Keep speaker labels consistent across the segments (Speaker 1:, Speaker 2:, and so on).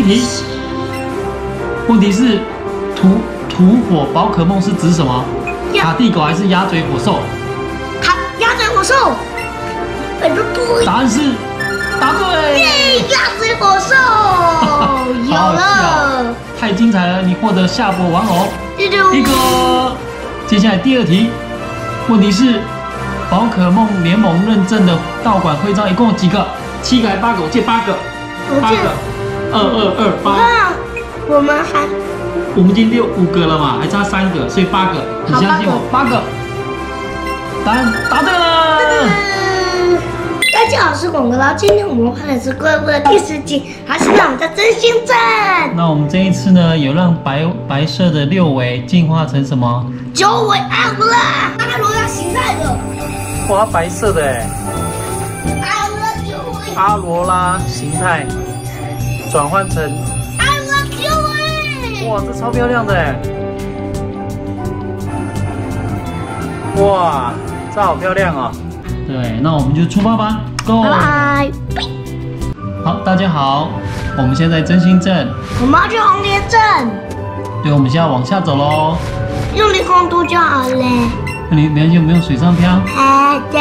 Speaker 1: 咦，问题是土火宝可梦是指什么？卡蒂狗还是鸭嘴火兽？
Speaker 2: 鸭嘴火兽。答
Speaker 1: 案是答对。
Speaker 2: 耶，鸭嘴火兽有了，
Speaker 1: 太精彩了！你获得下播玩偶
Speaker 2: 一
Speaker 1: 个。接下来第二题，问题是宝可梦联盟认证的道馆徽章一共有几个？7个还是8个？我借8个。8个。
Speaker 2: 2228。我们
Speaker 1: 已经5个了嘛，还差3个，所以8个。你相信我，8个。答案答对了。
Speaker 2: 大家好，我是广哥佬。今天我们拍的是怪物的第10集，还是让我们在真心镇。
Speaker 1: 那我们这一次呢，有让白色的6尾进化成什么
Speaker 2: ？9尾阿罗拉，阿罗拉形态的。
Speaker 1: 哇，白色的哎。阿罗拉形态转换成
Speaker 2: 阿罗拉9尾。
Speaker 1: 哇，这超漂亮的哎。哇，这好漂亮哦。对，那我们就出发吧 ，Go！
Speaker 2: 拜拜。
Speaker 1: 好，大家好，我们现在真心镇，
Speaker 2: 我们要去红莲镇。
Speaker 1: 对，我们现在往下走喽。
Speaker 2: 用霓虹图就好了。
Speaker 1: 那你没关系，我们用水上漂。
Speaker 2: 对。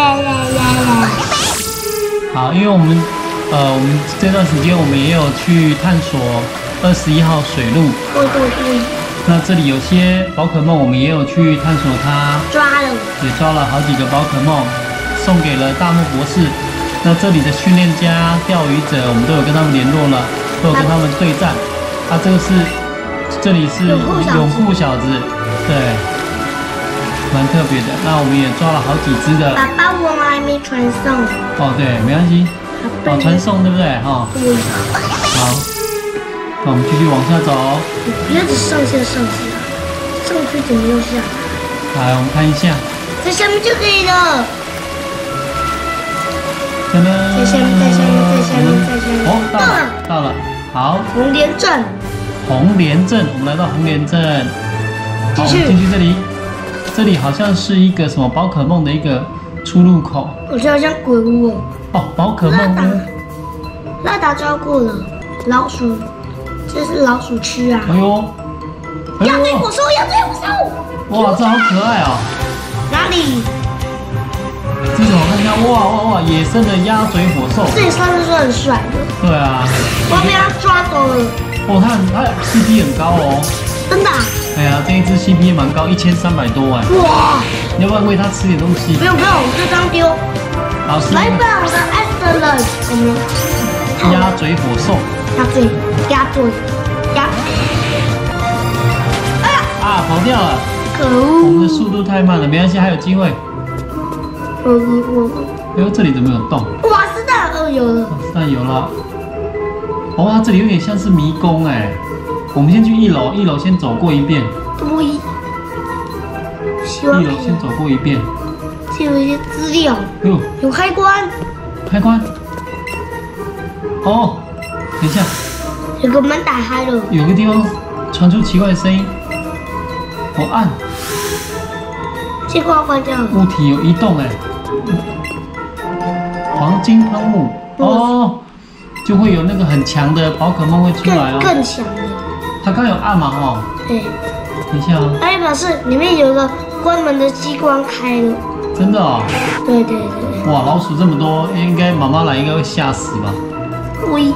Speaker 1: 好，因为我们这段时间我们也有去探索21号水路。
Speaker 2: 对。
Speaker 1: 那这里有些宝可梦，我们也有去探索它。也抓了好几个宝可梦。送给了大木博士。那这里的训练家、钓鱼者，我们都有跟他们联络了，都有跟他们对战。这里是永护小子，对，蛮特别的。那我们也抓了好几只的。
Speaker 2: 爸爸，我们还没传送。
Speaker 1: 哦，对，没关系。传送对不对？哈。
Speaker 2: 对。
Speaker 1: 好，那我们继续往下走。
Speaker 2: 不要只上去怎么又下
Speaker 1: 来？来，我们看一下。
Speaker 2: 在下面就可以了。
Speaker 1: 在下面。哦，到了，好。
Speaker 2: 红莲镇，
Speaker 1: 我们来到红莲镇。好，我们进去这里。这里好像是一个什么宝可梦的一个出入口。
Speaker 2: 我觉得好像鬼屋哦。
Speaker 1: 哦，宝可梦屋。
Speaker 2: 拉达抓过了，老鼠，这是老鼠区啊。
Speaker 1: 哎呦！
Speaker 2: 鸭嘴火兽。
Speaker 1: 哇，这好可爱哦。
Speaker 2: 哪里？
Speaker 1: 这种我看一下，哇，野生的鸭嘴火兽。
Speaker 2: 这里上次说很帅的。
Speaker 1: 对啊。
Speaker 2: 我被他抓走了。
Speaker 1: 哦，它 CP 很高哦。
Speaker 2: 真的？
Speaker 1: 哎呀，这一只 CP 蛮高，1300多哎。哇！你要不要喂它吃点东西？
Speaker 2: 不用，我就当丢。
Speaker 1: 好，
Speaker 2: 来吧，我的爱的人。
Speaker 1: 鸭嘴火兽。
Speaker 2: 鸭嘴。哎呀！
Speaker 1: 啊，跑掉了。
Speaker 2: 可恶！
Speaker 1: 我们的速度太慢了，没关系，还有机会。哎呦，这里怎么有洞？
Speaker 2: 哇，是的，有了。
Speaker 1: 有了。哇，这里有点像是迷宫哎。我们先去1楼，1楼先走过一遍。
Speaker 2: 对。1
Speaker 1: 楼先走过一遍。
Speaker 2: 这有一些资料。有开关。
Speaker 1: 哦，等一下。
Speaker 2: 有个门打开了。
Speaker 1: 有个地方传出奇怪的声音。我按。
Speaker 2: 结果关掉了。
Speaker 1: 物体有移动哎。黄金喷雾哦，就会有那个很强的宝可梦会出来哦。
Speaker 2: 更强的。
Speaker 1: 它刚有按嘛哈。
Speaker 2: 对。
Speaker 1: 等一下哦。
Speaker 2: 它表示里面有一个关门的机关开了。
Speaker 1: 真的哦。对。
Speaker 2: 哇，
Speaker 1: 老鼠这么多，应该妈妈来应该会吓死吧。
Speaker 2: 喂。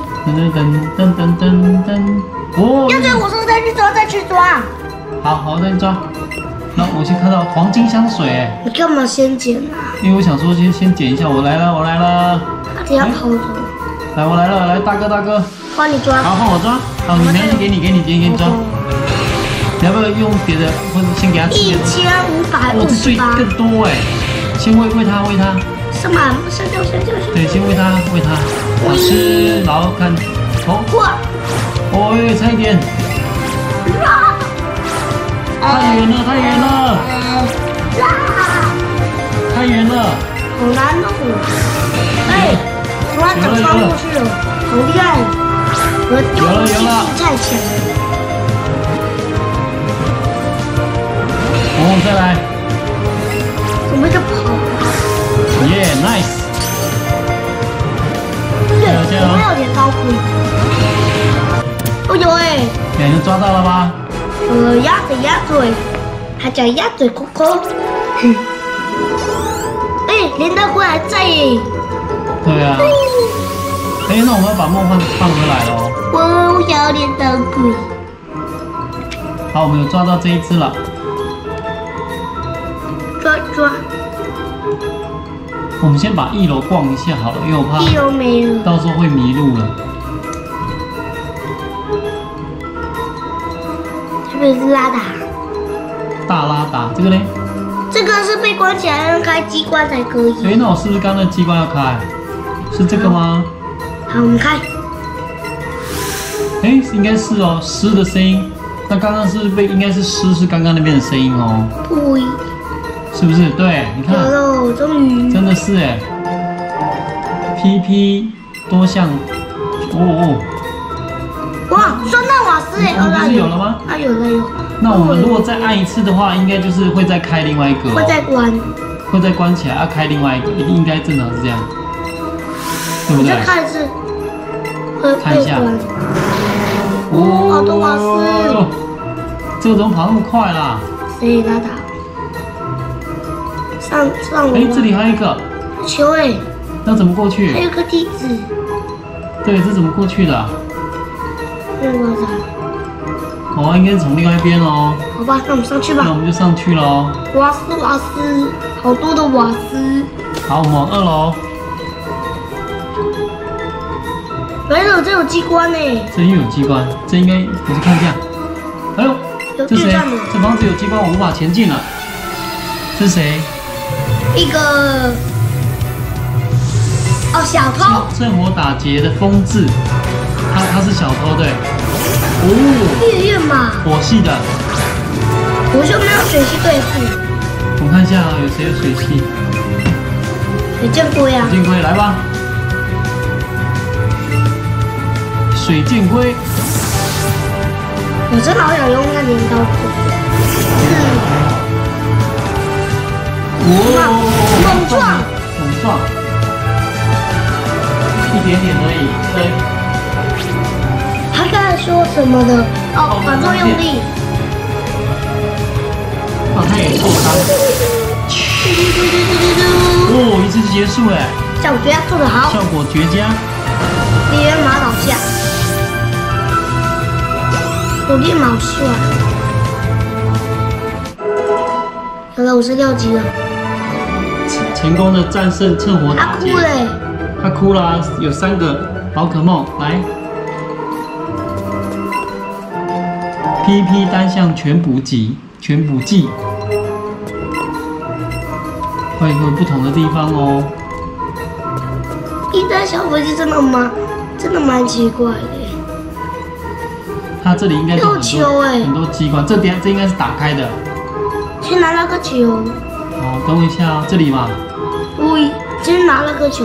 Speaker 1: 噔。哦。
Speaker 2: 要对我说再去抓。
Speaker 1: 好，再抓。那我先看到黄金香水哎。
Speaker 2: 你干嘛先捡啊？
Speaker 1: 因为我想说先捡一下，我来了。
Speaker 2: 他要跑走。
Speaker 1: 来，我来了，来大哥。
Speaker 2: 换你抓。
Speaker 1: 好，换我抓。好，你没关系，给你抓。你要不要用别的，或者先给他吃点
Speaker 2: ？1558。
Speaker 1: 哇，这最更多哎！先喂它。
Speaker 2: 什么？香蕉。
Speaker 1: 对，先喂它。好吃，然后看头。哇！哦，差一点。太远了。太远了。
Speaker 2: 好难哦。哎，突然长穿过去了，好厉害！我的丢物技太强了。
Speaker 1: 再来。
Speaker 2: 我们就跑。
Speaker 1: Nice。
Speaker 2: 对，我们有点高亏。 哎！
Speaker 1: 你抓到了吧？
Speaker 2: 鸭嘴，它叫鸭嘴扣扣。哎，连德龟还在耶！
Speaker 1: 对啊。哎，那我们要把梦幻放回来了哦。
Speaker 2: 我要连德龟。
Speaker 1: 好，我们有抓到这一只了。
Speaker 2: 抓。
Speaker 1: 我们先把1楼逛一下好了，因为我怕
Speaker 2: 1楼没了，
Speaker 1: 到时候会迷路了。
Speaker 2: 这边是拉达。大
Speaker 1: 拉达，这个呢？
Speaker 2: 这个是被关起来要开机关才可以。
Speaker 1: 哎，那我是不是刚刚的机关要开？是这个吗？
Speaker 2: 好，我们开。
Speaker 1: 哎，应该是哦，狮的声音。那刚刚是应该是狮，是刚刚那边的声音哦。
Speaker 2: 对。
Speaker 1: 是不是？对，你看。
Speaker 2: 有了，终于。
Speaker 1: 真的是哎。PP 多项。
Speaker 2: 哇，双蛋瓦斯哎！
Speaker 1: 不是有了吗？
Speaker 2: 啊，有了。
Speaker 1: 那我们如果再按一次的话，应该就是会再开另外一个。
Speaker 2: 会再关。
Speaker 1: 会再关起来，要开另外一个，应该正常是这样，对不对？
Speaker 2: 再看一次。
Speaker 1: 看一下。
Speaker 2: 好多瓦斯。
Speaker 1: 这个怎么跑那么快啦？
Speaker 2: 谁拉达？上
Speaker 1: 哎，这里还有一个
Speaker 2: 球哎，
Speaker 1: 那怎么过去？
Speaker 2: 还有个梯子。
Speaker 1: 对，这怎么过去的？哦，应该是从另外一边哦。
Speaker 2: 好吧，那我们上去吧。
Speaker 1: 那我们就上去喽。
Speaker 2: 瓦斯，好多的瓦斯。
Speaker 1: 好，我们往2楼。
Speaker 2: 来了，这有机关呢。
Speaker 1: 这又有机关，这应该回去看一下。哎呦，这谁？这房子有机关，我无法前进了。这是谁？
Speaker 2: 一个小偷。
Speaker 1: 趁火打劫的风字，他是小偷对。
Speaker 2: 月嘛。
Speaker 1: 火系的。
Speaker 2: 我就没有水系对付。
Speaker 1: 我看一下有谁有水系。
Speaker 2: 水箭龟啊。
Speaker 1: 水箭龟来吧。水箭龟。
Speaker 2: 我真的好想用那镰刀猛
Speaker 1: 撞，一点点而已。对。
Speaker 2: 他刚才说什么的？反作用力。
Speaker 1: 他也受伤。一次结束哎。
Speaker 2: 效果做得好。
Speaker 1: 效果绝佳。
Speaker 2: 敌人马倒下。我练好帅。好了，56级了。
Speaker 1: 成功的战胜趁火打劫。
Speaker 2: 他哭了。
Speaker 1: 他哭了，有3个宝可梦来。PP 单项全补给，会有不同的地方哦。
Speaker 2: 一单小飞机真的蛮奇怪的。
Speaker 1: 它这里应该有很多机关，这应该是打开的。
Speaker 2: 去拿那个球。
Speaker 1: 好，等我一下哦，这里嘛。
Speaker 2: 先拿那个球。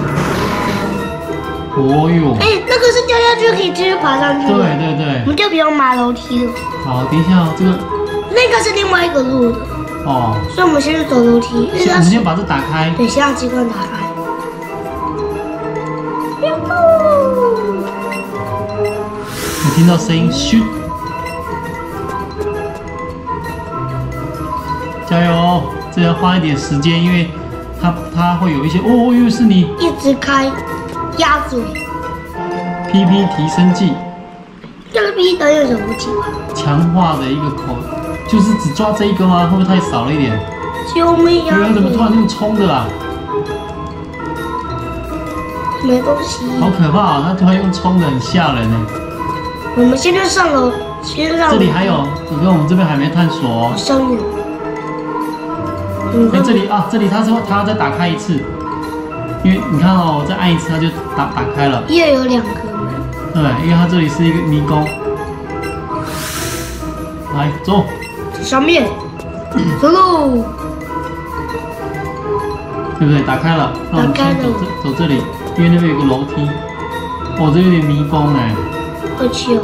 Speaker 1: 哦哟。
Speaker 2: 哎，那个是掉下去可以直接爬上去。
Speaker 1: 对。
Speaker 2: 我们就不用爬楼梯了。
Speaker 1: 好，等一下哦，这个。
Speaker 2: 那个是另外一个路的。
Speaker 1: 哦。
Speaker 2: 所以我们先去走楼梯。
Speaker 1: 我们先把这打开。
Speaker 2: 对，先让机关打开。
Speaker 1: 有听到声音，咻！加油，这要花一点时间，因为它会有一些又是你
Speaker 2: 一直开鸭嘴
Speaker 1: PP 提升剂，
Speaker 2: 这个 PP 等有什么计划？
Speaker 1: 强化的一个口，就是只抓这一个吗？会不会太少了一点？
Speaker 2: 救命啊！
Speaker 1: 怎么突然这么冲的啦？
Speaker 2: 没东西。
Speaker 1: 好可怕啊！它突然用冲的，很吓人哎。
Speaker 2: 我们现在上楼，
Speaker 1: 这里还有，我跟我们这边还没探索哦。
Speaker 2: 上有。
Speaker 1: 哎，这里他说他要再打开一次，因为你看哦，我再按一次它就打开了。
Speaker 2: 又有2颗门。
Speaker 1: 对，因为它这里是一个迷宫。来，走。
Speaker 2: 上面。走喽。
Speaker 1: 对不对？打开了，那我们先走这里，因为那边有个楼梯。这有点迷宫哎。
Speaker 2: 会去哦。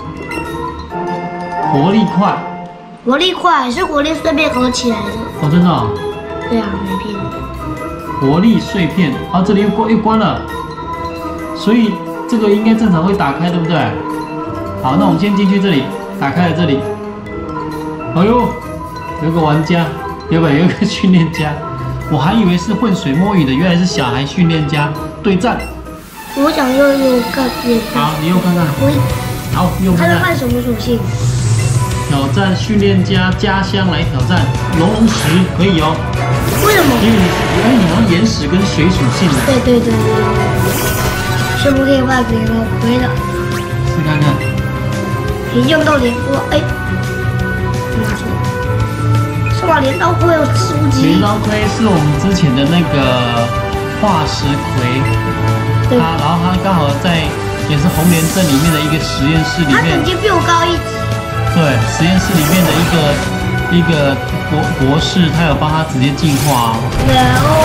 Speaker 1: 活力快。
Speaker 2: 活力快是活力碎片合起来的。
Speaker 1: 真的哦。
Speaker 2: 对啊，没骗你。
Speaker 1: 活力碎片，这里又关了，所以这个应该正常会打开，对不对？ 好，那我们先进去这里，打开了这里。哎呦，有个玩家，有一个训练家，我还以为是混水摸鱼的，原来是小孩训练家对战。
Speaker 2: 我想用看别
Speaker 1: 好，你用看看。好，用看看。
Speaker 2: 他是换什么属性？
Speaker 1: 挑战训练家家乡来挑战龙石可以哦。
Speaker 2: 为什么？
Speaker 1: 因为你好像岩石跟水属性的。
Speaker 2: 对。是不可以换别的亏的。
Speaker 1: 试看看。
Speaker 2: 你用到连锅，哎，拿错。是吧？镰刀盔有书籍。
Speaker 1: 镰刀盔是我们之前的那个化石葵，然后他刚好在也是红莲镇里面的一个实验室里面。
Speaker 2: 他等级比我高一级。
Speaker 1: 对，实验室里面的一个博士，他有帮他直接进化哦。
Speaker 2: 对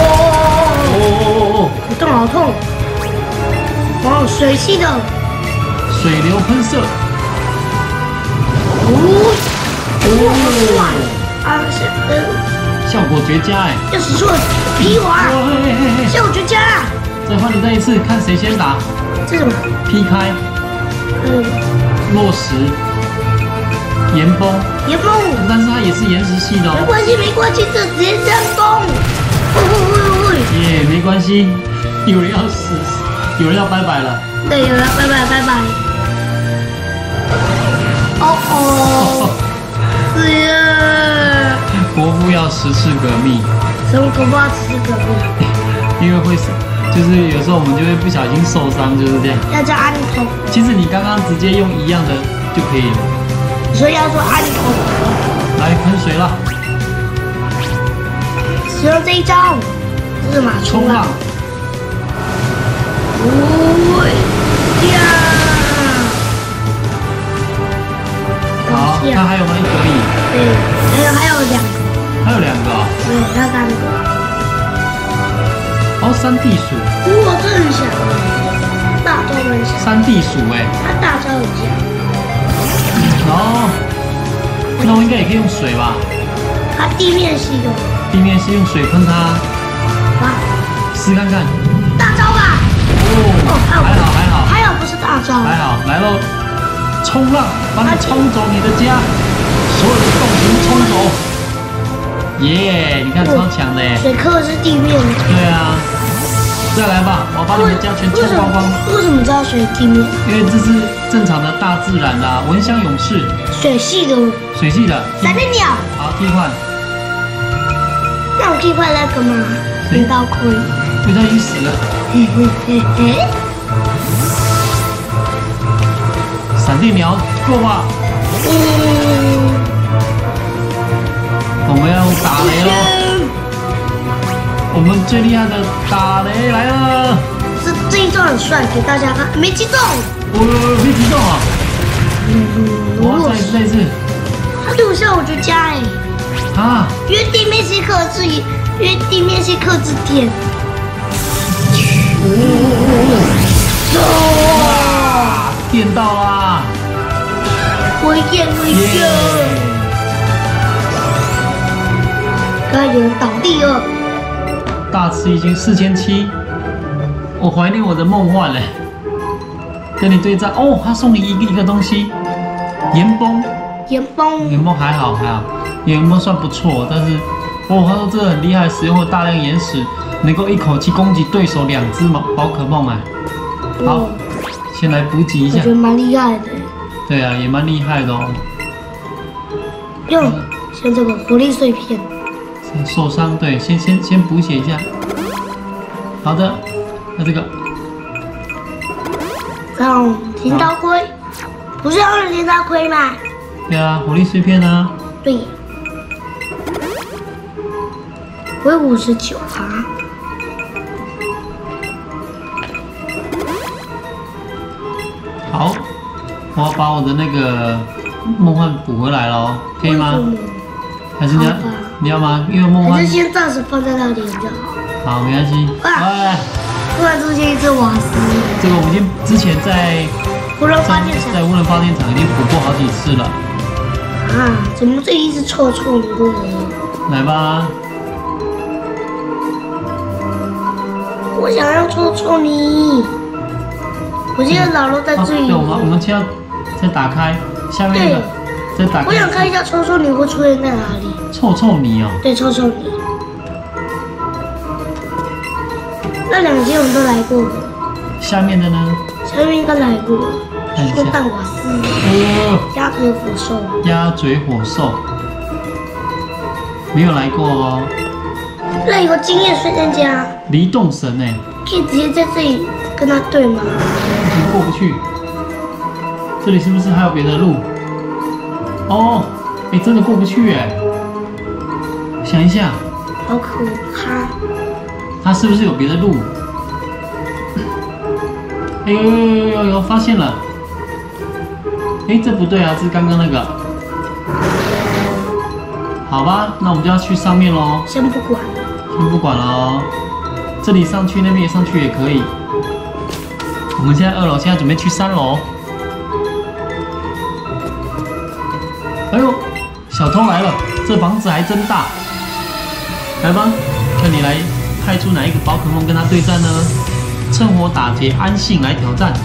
Speaker 2: 哦，好痛好痛！哇，水系的，
Speaker 1: 水流喷射。
Speaker 2: 哇，
Speaker 1: 效果绝佳哎！
Speaker 2: 要使出劈瓦，效果绝佳。
Speaker 1: 再换你再一次，看谁先打。
Speaker 2: 这是什么？
Speaker 1: 劈开。落石。岩崩，但是它也是岩石系的哦。
Speaker 2: 没关系，这直接上攻。
Speaker 1: 耶，没关系，有人要死，有人要拜拜了。
Speaker 2: 对，有人要拜拜。是呀。
Speaker 1: 国父要10次革命。
Speaker 2: 什么国父要10次革命？
Speaker 1: 因为会，就是有时候我们就会不小心受伤，就是这样。
Speaker 2: 要叫安头。
Speaker 1: 其实你刚刚直接用一样的就可以了。
Speaker 2: 所以要说安头。
Speaker 1: 来喷水了。
Speaker 2: 使用这一招，这是什么？
Speaker 1: 冲浪。
Speaker 2: 呀！
Speaker 1: 好，那还有吗？1可以。
Speaker 2: 对，还有2个。
Speaker 1: 还有2个哦。
Speaker 2: 对，还有3个。
Speaker 1: 哦，3地鼠。
Speaker 2: 哇，这很小。大招很小。
Speaker 1: 3地鼠哎。
Speaker 2: 它大招很小。
Speaker 1: 哦，那我应该也可以用水吧？
Speaker 2: 它地面系的。
Speaker 1: 地面是用水喷它。
Speaker 2: 哇！
Speaker 1: 试看看。
Speaker 2: 大招吧！
Speaker 1: 还好。
Speaker 2: 还好不是大招。
Speaker 1: 还好，来喽！冲浪，把它冲走你的家，所有的动物冲走。耶！你看超强的耶。
Speaker 2: 水克是地面的。
Speaker 1: 对啊。再来吧，我把你们家全冲光光。
Speaker 2: 为什么知道水地面？
Speaker 1: 因为这是正常的大自然啦，蚊香勇士。
Speaker 2: 水系的。
Speaker 1: 水系的。
Speaker 2: 闪电鸟。
Speaker 1: 好，替换。
Speaker 2: 那我可以换那个吗？镰刀盔。
Speaker 1: 因为他已经死了。闪电鸟，够吧？我们要打雷喽！我们最厉害的打雷来了！
Speaker 2: 这一招很帅，给大家看。没击中。
Speaker 1: 没击中啊！哇，再一次。
Speaker 2: 他对我效果绝佳哎。
Speaker 1: 啊！
Speaker 2: 因为地面系克制电。
Speaker 1: 电到啦！
Speaker 2: 我电！刚才有人倒地了。
Speaker 1: 大吃一惊，4700。我怀念我的梦幻嘞，跟你对战哦。他送你一个东西，岩崩还好，岩崩算不错，但是他说这个很厉害，使用了大量岩石，能够一口气攻击对手2只宝可梦哎。好，先来补给一下。
Speaker 2: 我觉得蛮厉害的。
Speaker 1: 对啊，也蛮厉害的哦。
Speaker 2: 用像这个活力碎片。
Speaker 1: 受伤，对，先补血一下。好的，那这个。
Speaker 2: 让镰刀盔，不是要镰刀盔吗？
Speaker 1: 对啊，活力碎片啊。
Speaker 2: 对。为59%。
Speaker 1: 好，我要把我的那个梦幻补回来了，可以吗？还是你要吗？因为梦幻。
Speaker 2: 还是先暂时放在那里比较好。
Speaker 1: 好，没关系。
Speaker 2: 哎，突然出现一只瓦斯。
Speaker 1: 这个我们已经之前在
Speaker 2: 无人发电厂，
Speaker 1: 在无人发电厂已经补过好几次了。
Speaker 2: 啊，怎么这一直臭臭的？
Speaker 1: 来吧。
Speaker 2: 我想要臭臭你。我记得老罗在这里。
Speaker 1: 对，我们先要再打开下面那个，再打开。
Speaker 2: 我想看一下臭臭泥会出现在哪里。
Speaker 1: 臭臭泥哦。对，
Speaker 2: 臭臭泥。那2间我们都来过了。
Speaker 1: 下面的呢？
Speaker 2: 下面应该来过了。
Speaker 1: 看一下。
Speaker 2: 蛋瓦斯。鸭嘴火兽。
Speaker 1: 鸭嘴火兽。没有来过哦。
Speaker 2: 那有个经验瞬间家。
Speaker 1: 离洞神哎。
Speaker 2: 可以直接在这里跟他对吗？
Speaker 1: 过不去。这里是不是还有别的路？哦，哎，真的过不去哎。想一下。
Speaker 2: 好可怕。
Speaker 1: 它是不是有别的路？哎呦，发现了。哎，这不对啊，这是刚刚那个。好吧，那我们就要去上面喽。
Speaker 2: 先不管
Speaker 1: 了哦。这里上去，那边也上去也可以。我们现在2楼，现在准备去3楼。哎呦，小偷来了！这房子还真大。来吧，看你来派出哪一个宝可梦跟他对战呢？趁火打劫，安信来挑战。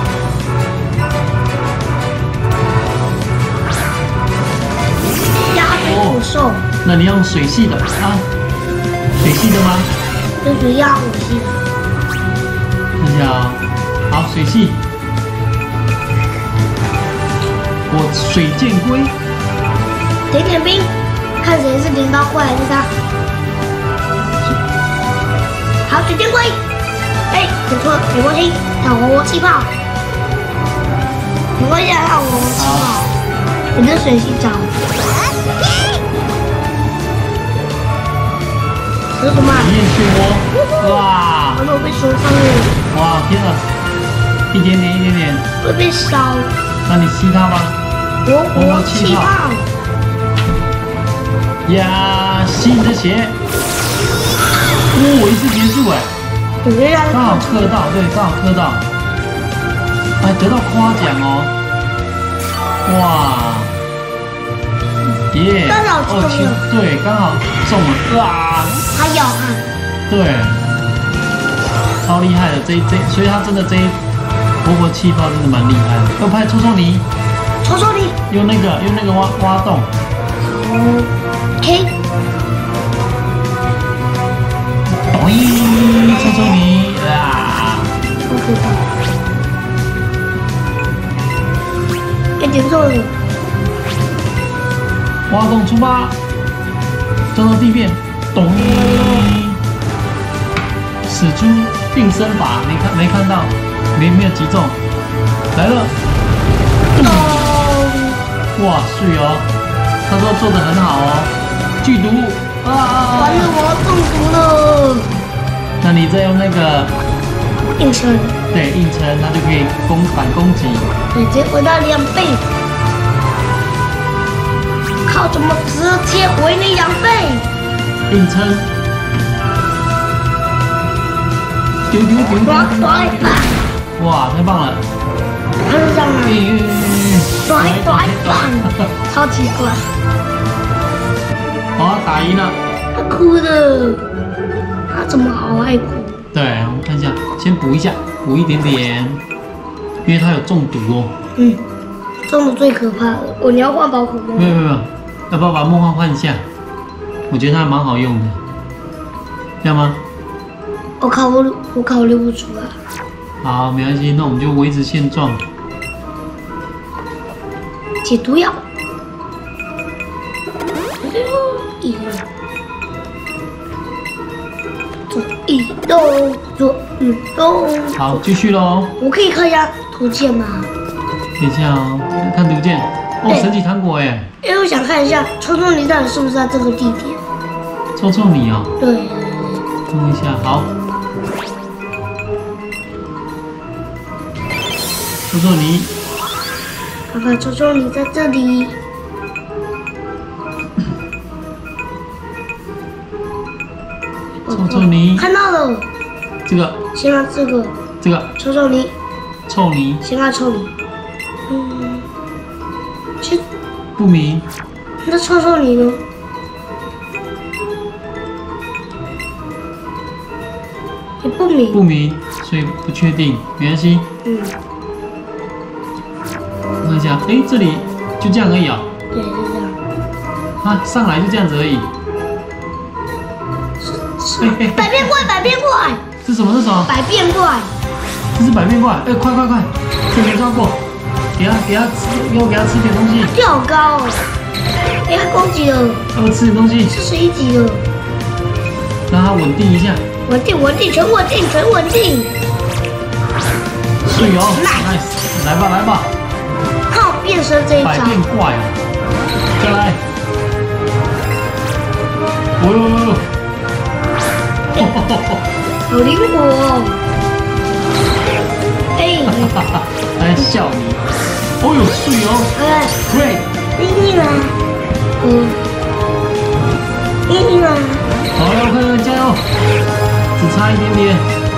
Speaker 2: 鸭嘴火兽。
Speaker 1: 那你用水系的啊？水系的吗？
Speaker 2: 就是鸭火系的。
Speaker 1: 看一下啊，好，水系。我水箭龟。
Speaker 2: 点兵，看谁是镰刀怪还是他。好，水箭龟。哎，点错了，没关系，看我气炮。没关系，看我气炮。你的水系长。这是什么？
Speaker 1: 体验漩涡。哇！
Speaker 2: 我被烧伤了。
Speaker 1: 哇，天啊！一点点。
Speaker 2: 会被烧。
Speaker 1: 那你吸它吧。
Speaker 2: 我气炮。
Speaker 1: 呀，吸你的血！我一次结束哎，刚好磕到，对，刚好磕到，还得到夸奖哦！哇，耶！对，刚好中了，哇！
Speaker 2: 还有啊？
Speaker 1: 对，超厉害的所以他真的这一波气泡真的蛮厉害的。要拍臭臭泥，用那个挖洞。
Speaker 2: OK。
Speaker 1: 咚！臭臭泥啊！
Speaker 2: 好可怕！别点错了。
Speaker 1: 挖洞出发，撞到地面，咚！使出定身法，没看到，没有击中，来了！咚！哇，水哦！他说做得很好哦，剧毒啊！
Speaker 2: 完了，我要中毒了。
Speaker 1: 那你再用那个
Speaker 2: 硬撑，
Speaker 1: 对，硬撑，它就可以反攻击。
Speaker 2: 对，直接回到2倍。靠，怎么直接回你2倍？
Speaker 1: 硬撑，丢！哇，太棒了！
Speaker 2: 他是这样吗？超奇怪。
Speaker 1: 好，打赢了。
Speaker 2: 他哭的，他怎么好爱哭？
Speaker 1: 对，我们看一下，先补一下，补一点点，因为他有中毒哦。
Speaker 2: 中毒最可怕的。你要换宝可梦？
Speaker 1: 没有，要不要把梦幻换一下？我觉得它蛮好用的，要吗？
Speaker 2: 我考虑不出来。
Speaker 1: 好，没关系，那我们就维持现状。
Speaker 2: 解毒药。左移动。
Speaker 1: 好，继续喽。
Speaker 2: 我可以看一下图鉴吗？
Speaker 1: 等一下哦，看图鉴。哦，神奇糖果哎。
Speaker 2: 因为我想看一下臭臭泥到底是不是在这个地点。
Speaker 1: 臭臭泥哦。
Speaker 2: 对。
Speaker 1: 看一下，好。臭臭泥。
Speaker 2: 看看臭臭泥在这里。
Speaker 1: 臭臭泥。
Speaker 2: 看到了。
Speaker 1: 这个。
Speaker 2: 先看这个。
Speaker 1: 这个。
Speaker 2: 臭臭泥。
Speaker 1: 臭泥。
Speaker 2: 先看臭泥。
Speaker 1: 不明。
Speaker 2: 那臭臭泥呢？也不明。
Speaker 1: 不明，所以不确定，没关系。 看一下，哎，这里就这样而已啊。
Speaker 2: 对，就这样。
Speaker 1: 啊，上来就这样子而已。
Speaker 2: 百变怪，百变怪。
Speaker 1: 是什么？是什么？
Speaker 2: 百变怪。
Speaker 1: 这是百变怪。哎，快快快，这没抓过。给他吃，给他吃点东西。
Speaker 2: 跳高。哎，他攻击了。
Speaker 1: 要不吃点东西
Speaker 2: ？41级了。
Speaker 1: 让他稳定一下。
Speaker 2: 稳定，全稳定。
Speaker 1: 是有 ，nice， 来吧。
Speaker 2: 靠变身这一招。
Speaker 1: 百变怪啊！再来。哦。
Speaker 2: 好灵活哦！
Speaker 1: 哎，笑你！哦呦，水哦！
Speaker 2: 哎
Speaker 1: ，great！
Speaker 2: 你啦，你啦！
Speaker 1: 好了，快加油！只差一点点。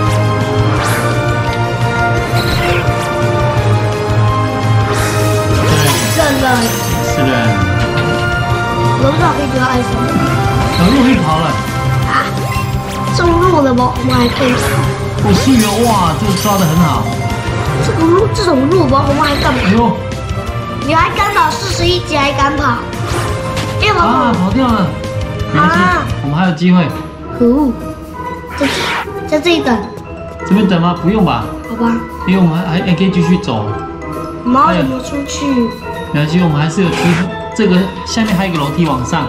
Speaker 1: 是的。
Speaker 2: 我不知道可以丢到爱神。
Speaker 1: 路可以跑了。
Speaker 2: 啊！中路了不？我们还可以跑。
Speaker 1: 我是有哇，这个抓得很好。
Speaker 2: 这种路吧，我们还敢跑？
Speaker 1: 哎呦！
Speaker 2: 你还敢跑41级还敢跑？别跑！
Speaker 1: 啊，跑掉了。没关系，我们还有机会。
Speaker 2: 可恶！在这里等。
Speaker 1: 这边等吗？不用吧。
Speaker 2: 好吧。
Speaker 1: 因为我们还可以继续走。
Speaker 2: 我们要怎么出去？
Speaker 1: 没关系，我们还是有这个下面还有一个楼梯往上。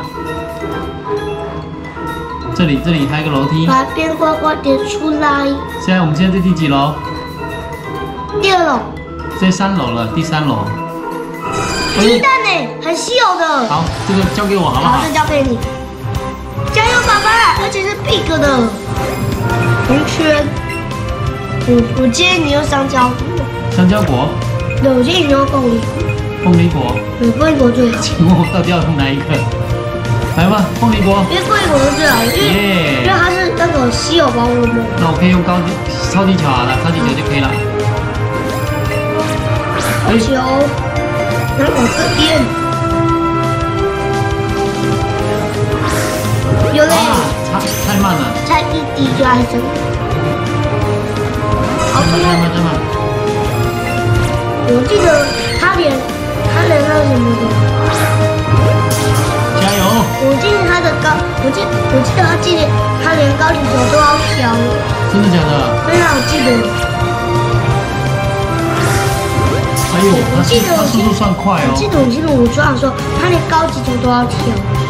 Speaker 1: 这里还有一个楼梯。
Speaker 2: 把边呱呱点出来。
Speaker 1: 我们现在在第几楼？
Speaker 2: 第2楼。
Speaker 1: 在3楼了，第3楼。
Speaker 2: 鸡蛋呢？很稀有的。
Speaker 1: 好，这个交给我好不好？
Speaker 2: 好，这交给你。加油，爸爸！而且是 big 的红圈。我建议你用香蕉果。
Speaker 1: 香蕉果。
Speaker 2: 对，我建议你用凤梨果。
Speaker 1: 凤梨果。
Speaker 2: 对，凤梨果最好。
Speaker 1: 请问我到底要用哪一个？来吧，凤梨果。
Speaker 2: 因为凤梨果是最好的，因为它是那个稀有宝可梦。
Speaker 1: 那我可以用超级球好了，超级球就可以了。
Speaker 2: 超球，然后往这边。有嘞。
Speaker 1: 太慢了。
Speaker 2: 差一滴就爱神。好，
Speaker 1: 太慢。
Speaker 2: 我记得他连那什么的。
Speaker 1: 加油！
Speaker 2: 我记得他的我记得他连高级球都要挑了。
Speaker 1: 真的假的？
Speaker 2: 对啊，我记得。
Speaker 1: 哎呦，他速度算快哦。
Speaker 2: 我记得我抓的时候，他连高级球都要挑。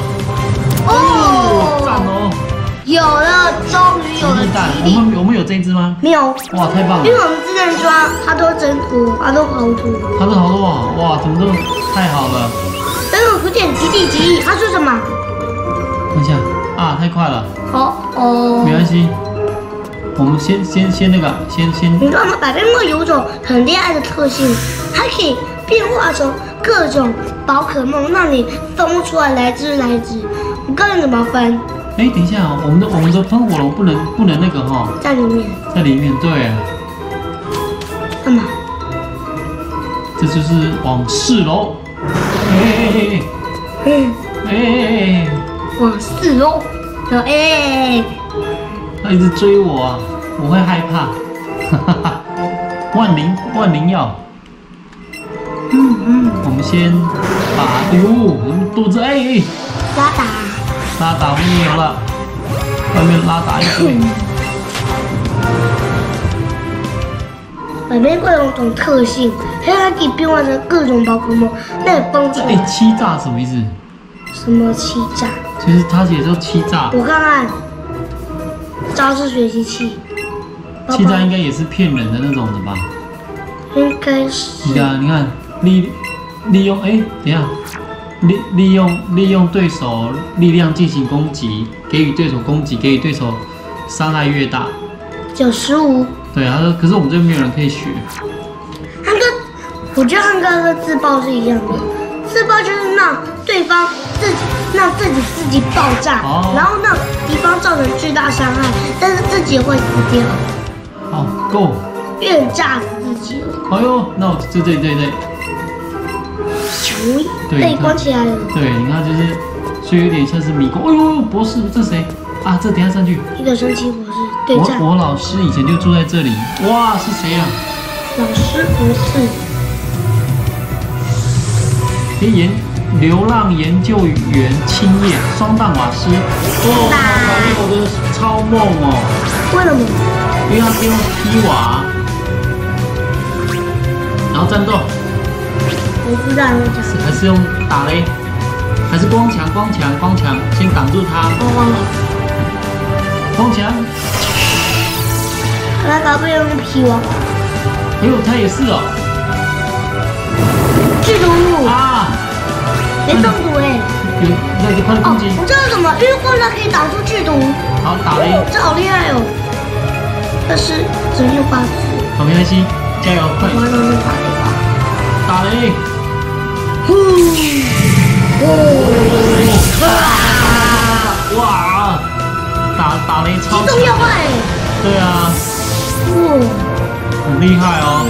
Speaker 1: 哦，赞哦！
Speaker 2: 有了，终于有了吉利。
Speaker 1: 我们有这一只吗？
Speaker 2: 没有。
Speaker 1: 哇，太棒了！
Speaker 2: 因为我们之前抓，它都挣脱，它都跑脱。
Speaker 1: 它都好多啊！哇，怎么都太好了。
Speaker 2: 等我有点吉利，他说什么？
Speaker 1: 等一下啊，太快了。
Speaker 2: 哦。
Speaker 1: 没关系，我们先那个，先。
Speaker 2: 你知道吗？百变怪有种很厉害的特性，它可以变化成各种宝可梦，让你分不出来哪只。我告诉你怎么分。
Speaker 1: 哎，等一下哦，我们的喷火龙不能那个哈。
Speaker 2: 在里面。
Speaker 1: 对。
Speaker 2: 干嘛？
Speaker 1: 这就是往4楼。
Speaker 2: 往4楼。
Speaker 1: 他一直追我啊，我会害怕。万灵药。我们先把肚子拉打，我们有了，外面拉打一堆。
Speaker 2: 百变怪有种特性，它可以变换成各种宝可梦，那也帮助。
Speaker 1: 欺诈什么意思？
Speaker 2: 什么欺诈？
Speaker 1: 就是它也叫欺诈。
Speaker 2: 我看看，招式学习器。
Speaker 1: 欺诈应该也是骗人的那种的吧？
Speaker 2: 应该是。
Speaker 1: 你看，利用等一下。利用对手力量进行攻击，给予对手攻击，给予对手伤害越大。
Speaker 2: 95。
Speaker 1: 对啊，可是我们这边没有人可以学。
Speaker 2: 我觉得汉哥跟自爆是一样的，自爆就是让对方自己爆炸，然后让敌方造成巨大伤害，但是自己会死掉。
Speaker 1: 好，够。
Speaker 2: 越炸死自己了。
Speaker 1: 哎呦，那我对。
Speaker 2: 对，关起来了。
Speaker 1: 对，你看就是，所以有点像是迷宫。哎呦，博士，这谁啊？这等一下上去。
Speaker 2: 一个神奇博士对战。
Speaker 1: 我老师以前就住在这里。哇，是谁啊？
Speaker 2: 老师不是。
Speaker 1: 流浪研究员青叶双弹瓦斯。哦，我的超梦哦。
Speaker 2: 为什么？
Speaker 1: 因为它可以用劈瓦，然后战斗。
Speaker 2: 我不知道那叫什么。
Speaker 1: 还是用打雷，还是光墙？先挡住它。光墙。
Speaker 2: 那个不用劈瓦。
Speaker 1: 哎呦，它也是哦。
Speaker 2: 剧毒
Speaker 1: 啊！
Speaker 2: 没中毒哎。
Speaker 1: 有那个它的攻击。
Speaker 2: 我知道什么，因为过它可以挡住剧毒。
Speaker 1: 好，打雷。
Speaker 2: 这好厉害哦！但是只有8次。
Speaker 1: 好，没关系，加油，快！
Speaker 2: 我要是打雷吧。
Speaker 1: 打雷！哇！打雷超强！
Speaker 2: 机动要坏。
Speaker 1: 对啊。很厉害哦。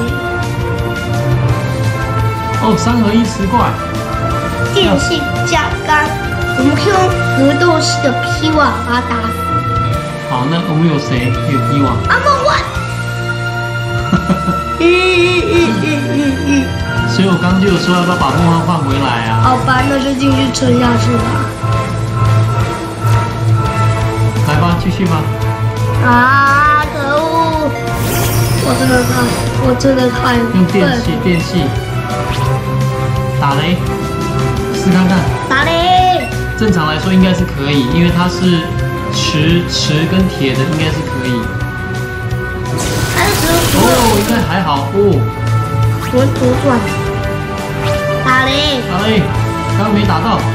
Speaker 1: 哦，3合1磁怪。
Speaker 2: 电信加钢，我们可以用格斗式的劈瓦把它打死。
Speaker 1: 好，那我们有谁有劈瓦？
Speaker 2: 梦幻。
Speaker 1: 所以我刚刚就有说要不要把梦幻换回来啊？
Speaker 2: 好吧，那就继续撑下去吧。
Speaker 1: 来吧，继续吧。
Speaker 2: 啊！可恶！我真的太
Speaker 1: 用电器打雷，试看看。
Speaker 2: 打雷。
Speaker 1: 正常来说应该是可以，因为它是磁跟铁的，应该是可以。
Speaker 2: 还是
Speaker 1: 哦，应该还好哦。
Speaker 2: 我左转。打雷。
Speaker 1: 刚刚没打到。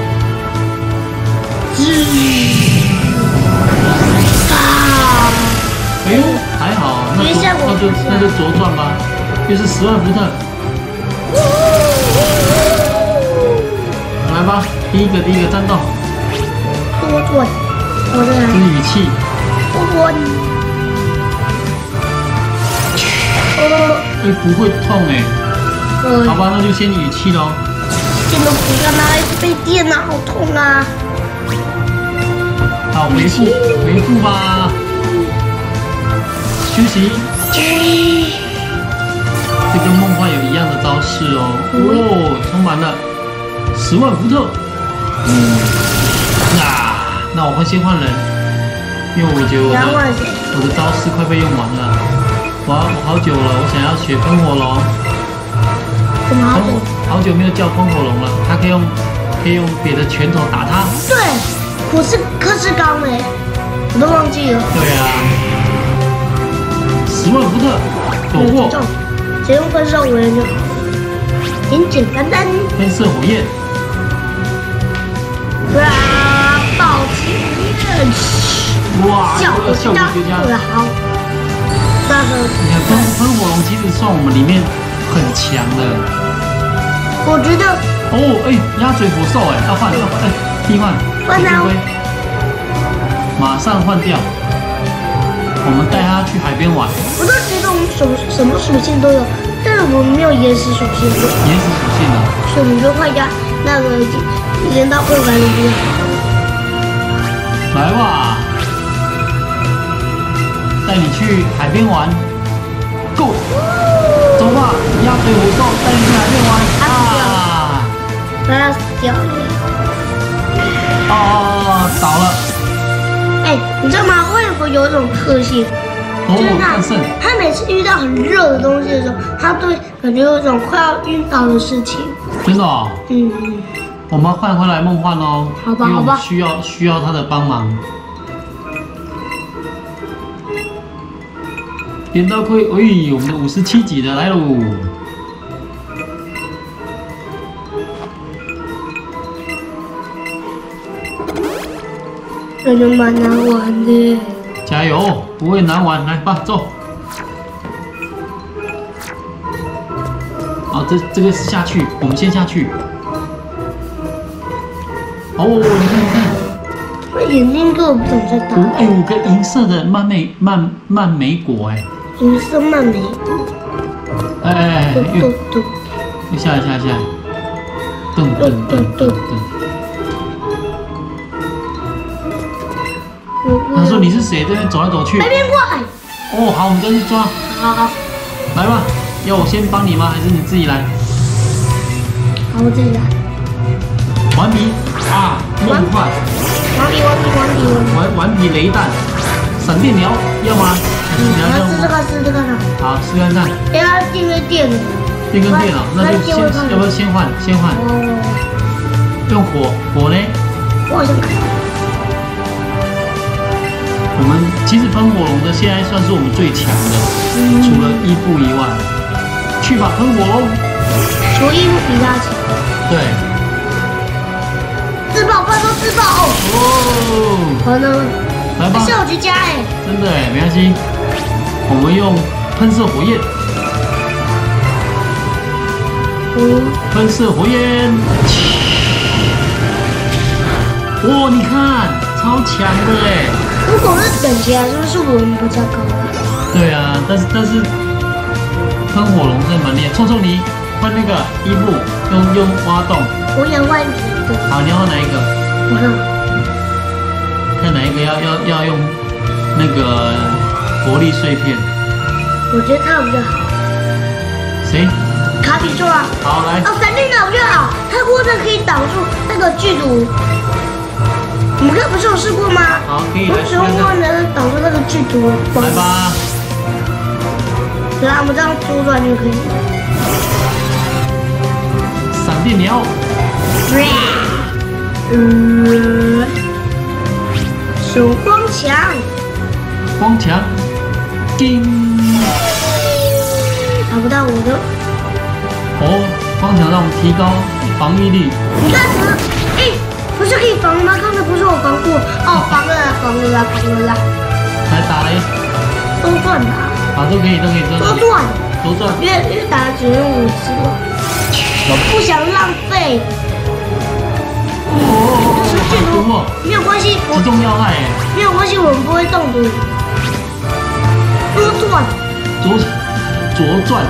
Speaker 1: 哎呦，还好，那就左转吧，又是10万伏特。来吧，第一个战斗。
Speaker 2: 左转，
Speaker 1: 这是雨气。不会痛哎。好吧，那就先雨气喽。
Speaker 2: 电动不要拿来被电啊，好痛啊！
Speaker 1: 好，回复吧。休息。这跟梦幻有一样的招式哦。充满了10万伏特。那我会先换人，因为我觉得我的招式快被用完了。我好久了，我想要学喷火龙。
Speaker 2: 怎么好久？
Speaker 1: 好久没有叫喷火龙了，它可以用别的拳头打它。
Speaker 2: 对，我是柯志刚哎，我都忘记了。
Speaker 1: 对啊。10万伏特，躲过。
Speaker 2: 只用分射火焰就好了，简单。
Speaker 1: 分射火焰。
Speaker 2: 爆气！
Speaker 1: 哇，
Speaker 2: 效果绝佳。好。
Speaker 1: 你看喷火龙其实算我们里面很强的。
Speaker 2: 我觉得。
Speaker 1: 鸭嘴火兽要换，替换。
Speaker 2: 换掉。
Speaker 1: 马上换掉。我们带它去海边玩。
Speaker 2: 我都觉得我们什么属性都有，但是我们没有岩石属性。
Speaker 1: 岩石属性的。
Speaker 2: 所以我们就换一下那个镰刀棍来的比较好。
Speaker 1: 来吧，带你去海边玩 ，Go， 走吧，鸭嘴火兽带你去海边玩啊！
Speaker 2: 它死掉了。
Speaker 1: 倒了。
Speaker 2: 你知道吗？会有一种特性，就是他每次遇到很热的东西的时候，他都感觉有一种快要晕倒的事情。
Speaker 1: 真的哦。我们换回来梦幻哦。
Speaker 2: 好吧。
Speaker 1: 因为我们需要他的帮忙。镰刀盔，我们的57级的来喽。
Speaker 2: 这就蛮难玩的。
Speaker 1: 加油，不会难玩，来吧，走。好，这个下去，我们先下去。你看。
Speaker 2: 我眼睛根本不懂在打。
Speaker 1: 5个银色的蔓莓果
Speaker 2: 银色蔓莓果。
Speaker 1: 又下来。噔。他说你是谁？这边走来走去。
Speaker 2: 白边怪。
Speaker 1: 好，我们再去抓。
Speaker 2: 好。
Speaker 1: 来吧，要我先帮你吗？还是你自己来？
Speaker 2: 好，我自己来。
Speaker 1: 顽皮啊，梦幻。顽皮雷弹，闪电鸟要吗？
Speaker 2: 试这个。
Speaker 1: 好，试看看。
Speaker 2: 哎，它电跟电了。
Speaker 1: 电跟电了，那就要不要先换？用火呢？
Speaker 2: 我好像看。
Speaker 1: 我们其实喷火龙的现在算是我们最强的，除了伊布以外。去吧，喷火龙。
Speaker 2: 除伊布比他强。
Speaker 1: 对。
Speaker 2: 自爆，快说自爆哦！好呢，
Speaker 1: 来吧。
Speaker 2: 是我去加哎。
Speaker 1: 真的哎，没关系。我们用喷射火焰。喷射火焰。哇，你看，超强的哎！
Speaker 2: 如果是等级来说，是我们比较高的。
Speaker 1: 对啊，但是喷火龙真的蛮厉害。臭泥换那个伊布，用挖洞。
Speaker 2: 我想换皮的。
Speaker 1: 好，你要换哪一个？
Speaker 2: 我
Speaker 1: 看哪一个要用那个活力碎片。
Speaker 2: 我觉得他比较好。
Speaker 1: 谁？
Speaker 2: 卡比兽啊。
Speaker 1: 好，来。
Speaker 2: 哦，闪电鸟比较好，它锅子可以挡住那个剧毒。你们刚不是有试过吗？
Speaker 1: 好，可以来试
Speaker 2: 看看。我只能挡住那个剧毒。
Speaker 1: 来吧。
Speaker 2: 对啊，我们这样左转就可以了。
Speaker 1: 闪电鸟。
Speaker 2: 手光强。
Speaker 1: 光强。叮。
Speaker 2: 打不到我的。
Speaker 1: 哦，光强让我们提高防御力。
Speaker 2: 你看什么？哎，不是可以防吗？刚才不是我防过？哦，防了啦。
Speaker 1: 来打嘞。
Speaker 2: 都转吧。
Speaker 1: 啊，都可以。多转。
Speaker 2: 越打只用5次。我不想浪费。是剧毒，没有关系。
Speaker 1: 击中要害哎。
Speaker 2: 没有关系，我们不会中毒。多转。
Speaker 1: 左转。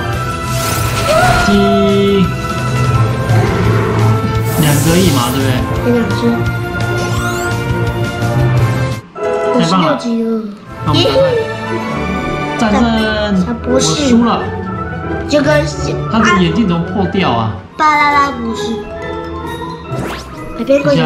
Speaker 1: 击。2个而已嘛，对不对？
Speaker 2: 2只。56级了。
Speaker 1: 那我们赶快。战胜。我输了。
Speaker 2: 这个
Speaker 1: 他的眼镜怎么破掉啊？
Speaker 2: 巴啦啦不是。海边过去。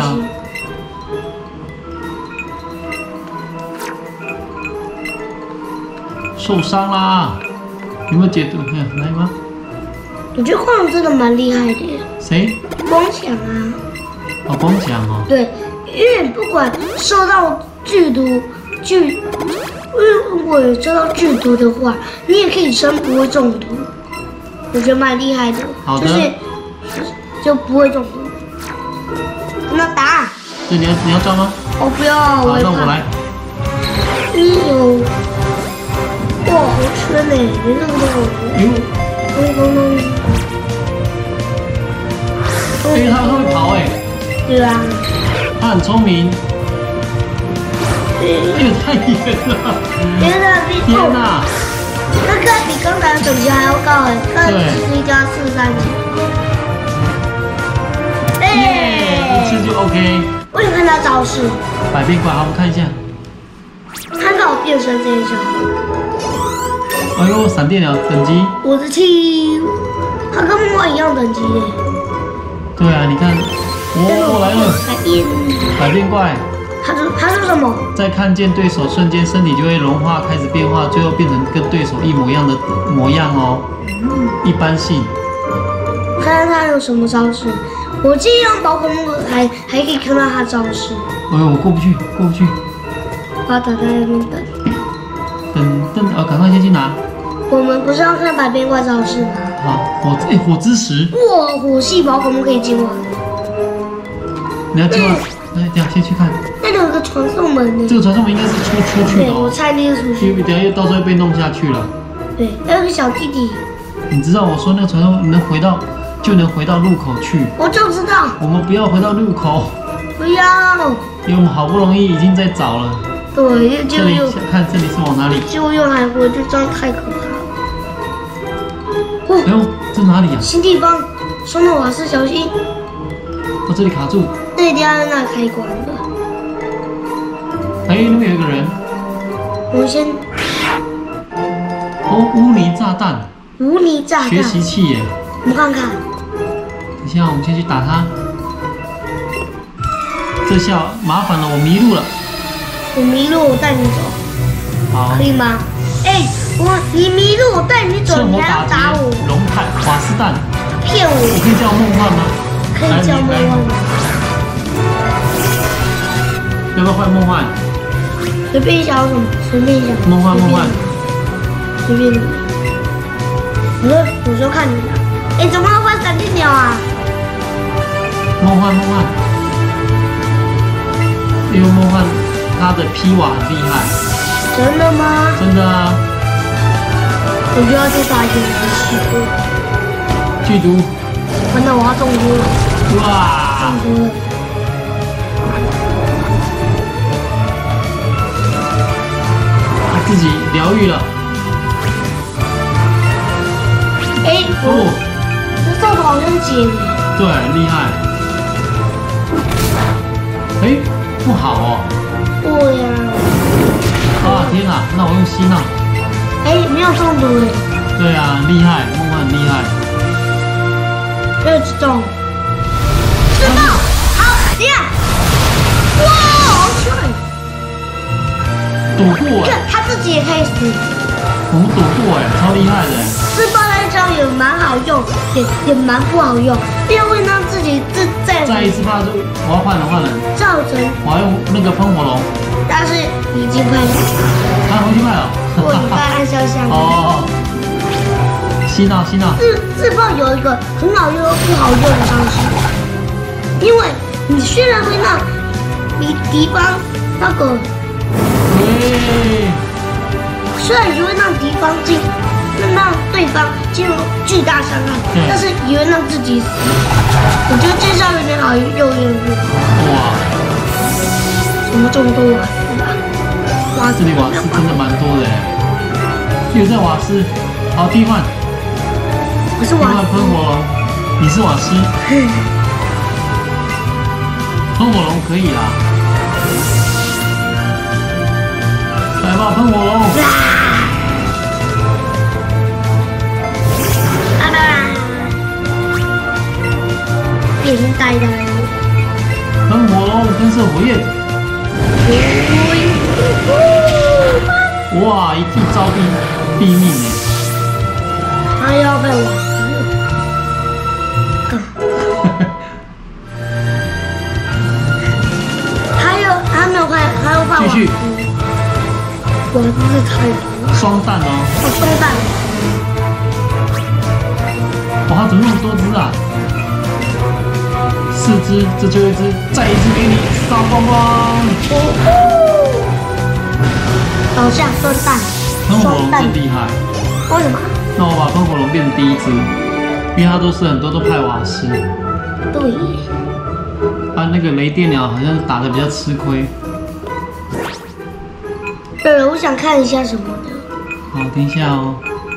Speaker 1: 受伤啦！有没有解毒？来吗？
Speaker 2: 我觉得光荣真的蛮厉害的。
Speaker 1: 谁？
Speaker 2: 光强啊！
Speaker 1: 哦，光强哦。
Speaker 2: 对，因为不管受到剧毒，如果有受到剧毒的话，你也可以生不会中毒。我觉得蛮厉害的。
Speaker 1: 好的。
Speaker 2: 就不会中毒。那打。
Speaker 1: 这你要抓吗？
Speaker 2: 我不要，
Speaker 1: 好，那我来。
Speaker 2: 哇，好吃呢！你这个
Speaker 1: 他会跑哎。
Speaker 2: 对啊。
Speaker 1: 他很聪明。太远了。天哪！
Speaker 2: 那个比刚才的等级还要高哎，那是加43级。
Speaker 1: 一次就 OK。
Speaker 2: 我想看他招式。
Speaker 1: 百变怪，好，我们看一下。
Speaker 2: 看到我变身这一招。
Speaker 1: 哎呦，闪电鸟等级
Speaker 2: 57，它跟我一样等级耶。
Speaker 1: 对啊，你看，我来了。百变怪。
Speaker 2: 它是什么？
Speaker 1: 在看见对手瞬间，身体就会融化，开始变化，最后变成跟对手一模一样的模样哦。一般性。
Speaker 2: 看看它有什么招式。我这样宝可梦还可以看到它招式。
Speaker 1: 哎呦，我过不去。
Speaker 2: 把它打在那边
Speaker 1: 等，赶快先去拿。
Speaker 2: 我们不是要看百变怪招式吗？
Speaker 1: 好，火之石。
Speaker 2: 哇，火系宝可梦可以进化。
Speaker 1: 你要进化？来，等下先去看。
Speaker 2: 那里有个传送门呢。
Speaker 1: 这个传送门应该是出去的。
Speaker 2: 对，我猜那个出去。
Speaker 1: 等下又到时候又被弄下去了。
Speaker 2: 对，还有个小弟弟。
Speaker 1: 你知道我说那个传送门能回到入口去。
Speaker 2: 我就知道。
Speaker 1: 我们不要回到入口。
Speaker 2: 不要。
Speaker 1: 因为我们好不容易已经在找了。
Speaker 2: 对，
Speaker 1: 这里看这里是往哪里？
Speaker 2: 就用海龟，就这样太可怕了。
Speaker 1: 哎呦，这哪里啊？
Speaker 2: 新地方，双头瓦斯小心。
Speaker 1: 哦，这里卡住。
Speaker 2: 那一定要那开关的。
Speaker 1: 哎，那边有一个人。
Speaker 2: 我先。
Speaker 1: 哦，污泥炸弹。
Speaker 2: 污泥炸弹。
Speaker 1: 学习器耶。
Speaker 2: 我们看看。
Speaker 1: 等一下，我们先去打他。 这下麻烦了，我迷路了。
Speaker 2: 我迷路，我带你走。
Speaker 1: 好，
Speaker 2: 可以吗？哎，你迷路，我带你走，你还要打我？
Speaker 1: 龙泰瓦斯蛋，
Speaker 2: 骗我！
Speaker 1: 我可以叫梦幻吗？
Speaker 2: 可以叫梦幻吗？
Speaker 1: 要不要换梦幻？
Speaker 2: 随便想什么，随便想。
Speaker 1: 梦幻，
Speaker 2: 随便你。我说看你的。哎，怎么会换闪电鸟啊？
Speaker 1: 梦幻，因为梦幻他的劈瓦很厉害。
Speaker 2: 真的吗？
Speaker 1: 真的啊。
Speaker 2: 我就要去打一个
Speaker 1: 剧毒。
Speaker 2: 完了，我要中毒了。
Speaker 1: 哇！
Speaker 2: 中毒了。
Speaker 1: 他自己疗愈了。
Speaker 2: 哎，这兽头好像解呢。
Speaker 1: 对，厉害。哎，不好哦。
Speaker 2: 对呀。
Speaker 1: 啊天哪，那我用吸纳。
Speaker 2: 哎，没有中毒哎。
Speaker 1: 对啊，厉害，梦幻很厉害。
Speaker 2: 没有中。自爆，好，这样。哇，好帅。
Speaker 1: 躲过哎。
Speaker 2: 看他自己也可以死。
Speaker 1: 我们躲过哎，超厉害的。
Speaker 2: 自爆那招也蛮好用，也蛮不好用，因为会让自己再
Speaker 1: 一次发就我要换了。
Speaker 2: 造成
Speaker 1: 我要用那个喷火龙。
Speaker 2: 但是已经快了。
Speaker 1: 啊，回去卖了。
Speaker 2: 我已经按肖像。
Speaker 1: 哦。吸纳。
Speaker 2: 自爆有一个很好用又不好用的方式，因为你虽然会让敌方那个，虽然也会让敌方让对方进入巨大伤害，但是也会让自己死。我觉得这招有点好用。
Speaker 1: 哇！
Speaker 2: 什么这么多瓦斯啊？
Speaker 1: 哇，这里瓦斯真的蛮多的哎。又在瓦斯，好替换。
Speaker 2: 我是瓦斯。
Speaker 1: 喷火龙，你是瓦斯。喷火龙可以啦。来吧，喷火龙。
Speaker 2: 变呆的。
Speaker 1: 喷火龙喷射火焰。哇，一招毙命哎！
Speaker 2: 他要被我。还没有换，还要换瓦斯。
Speaker 1: 继续。
Speaker 2: 瓦斯太多。
Speaker 1: 双弹哦。
Speaker 2: 双弹。
Speaker 1: 哇，怎么那么多只啊？4只，这就一只，再一只给你，烧光光。
Speaker 2: 倒下双弹。
Speaker 1: 喷火龙真厉害。
Speaker 2: 为什么？
Speaker 1: 那我把喷火龙变成第一只，因为它都是很多都派瓦斯。
Speaker 2: 对。
Speaker 1: 啊，那个雷电鸟好像打得比较吃亏。
Speaker 2: 对了，我想看一下什么的。
Speaker 1: 好，等一下哦。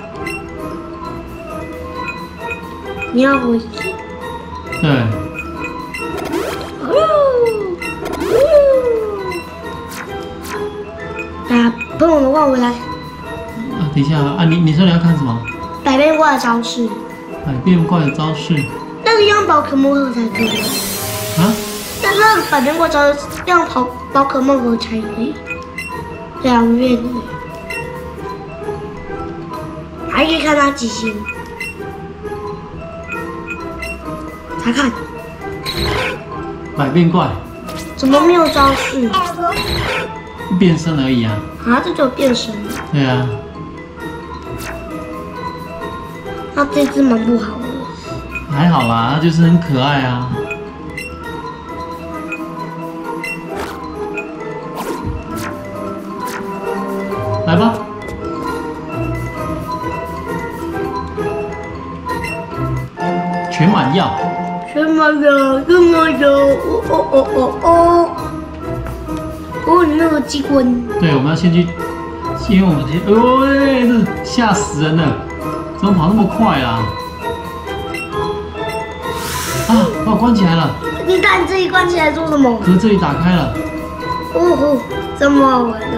Speaker 2: 你要回去。
Speaker 1: 对。
Speaker 2: 啊，喷火龙换回来。
Speaker 1: 啊，等一下啊，你说你要看什么？
Speaker 2: 百变怪的招式。
Speaker 1: 百变怪的招式。
Speaker 2: 那个用宝可梦盒才可以。
Speaker 1: 啊？
Speaker 2: 但是百变怪招式用宝可梦盒才可以。2月的。还可以看它几星。查看。
Speaker 1: 百变怪。
Speaker 2: 怎么没有招式？
Speaker 1: 变身而已啊。
Speaker 2: 啊，这就变身。
Speaker 1: 对啊。
Speaker 2: 那这只蛮不好的。
Speaker 1: 还好啦，它就是很可爱啊。来吧。全满药。
Speaker 2: 全满药，全满药，哦，你那个机关。
Speaker 1: 对，我们要先去，因为我们这吓死人了，怎么跑那么快啊？啊，把我关起来了。
Speaker 2: 你把你自己关起来做什么？
Speaker 1: 可是这里打开了。
Speaker 2: 哦，这么好玩的。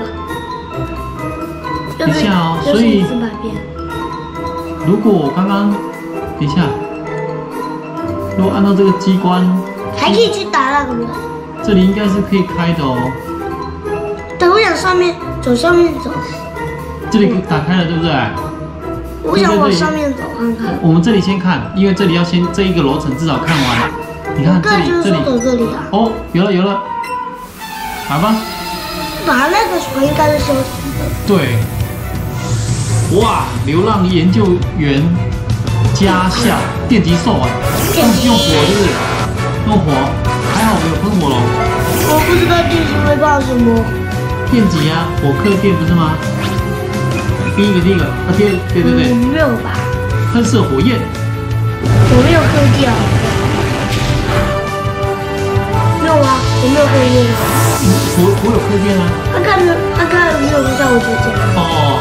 Speaker 1: 等一下哦，所以如果我刚刚，等一下，如果按照这个机关，
Speaker 2: 还可以去打那个人。
Speaker 1: 这里应该是可以开的哦。
Speaker 2: 对，我想上面走。
Speaker 1: 这里打开了，对不对？
Speaker 2: 我想往上面走看看。
Speaker 1: 我们这里先看，因为这里要先这一个楼层至少看完。你看这里，
Speaker 2: 走这里啊。
Speaker 1: 哦，有了。好吧。
Speaker 2: 把那个船应该是修成的。
Speaker 1: 对。哇，流浪研究员家校电击兽啊！用火是不是？用火，还好没有喷火龙。
Speaker 2: 我不知道电击会怕什么。
Speaker 1: 电击啊，火克电不是吗？第一个，对。
Speaker 2: 没有吧？
Speaker 1: 喷射火焰。
Speaker 2: 我没有磕掉。没有啊，我没有磕电啊。
Speaker 1: 我有磕电啊。
Speaker 2: 他看没有留下我指甲。
Speaker 1: 哦。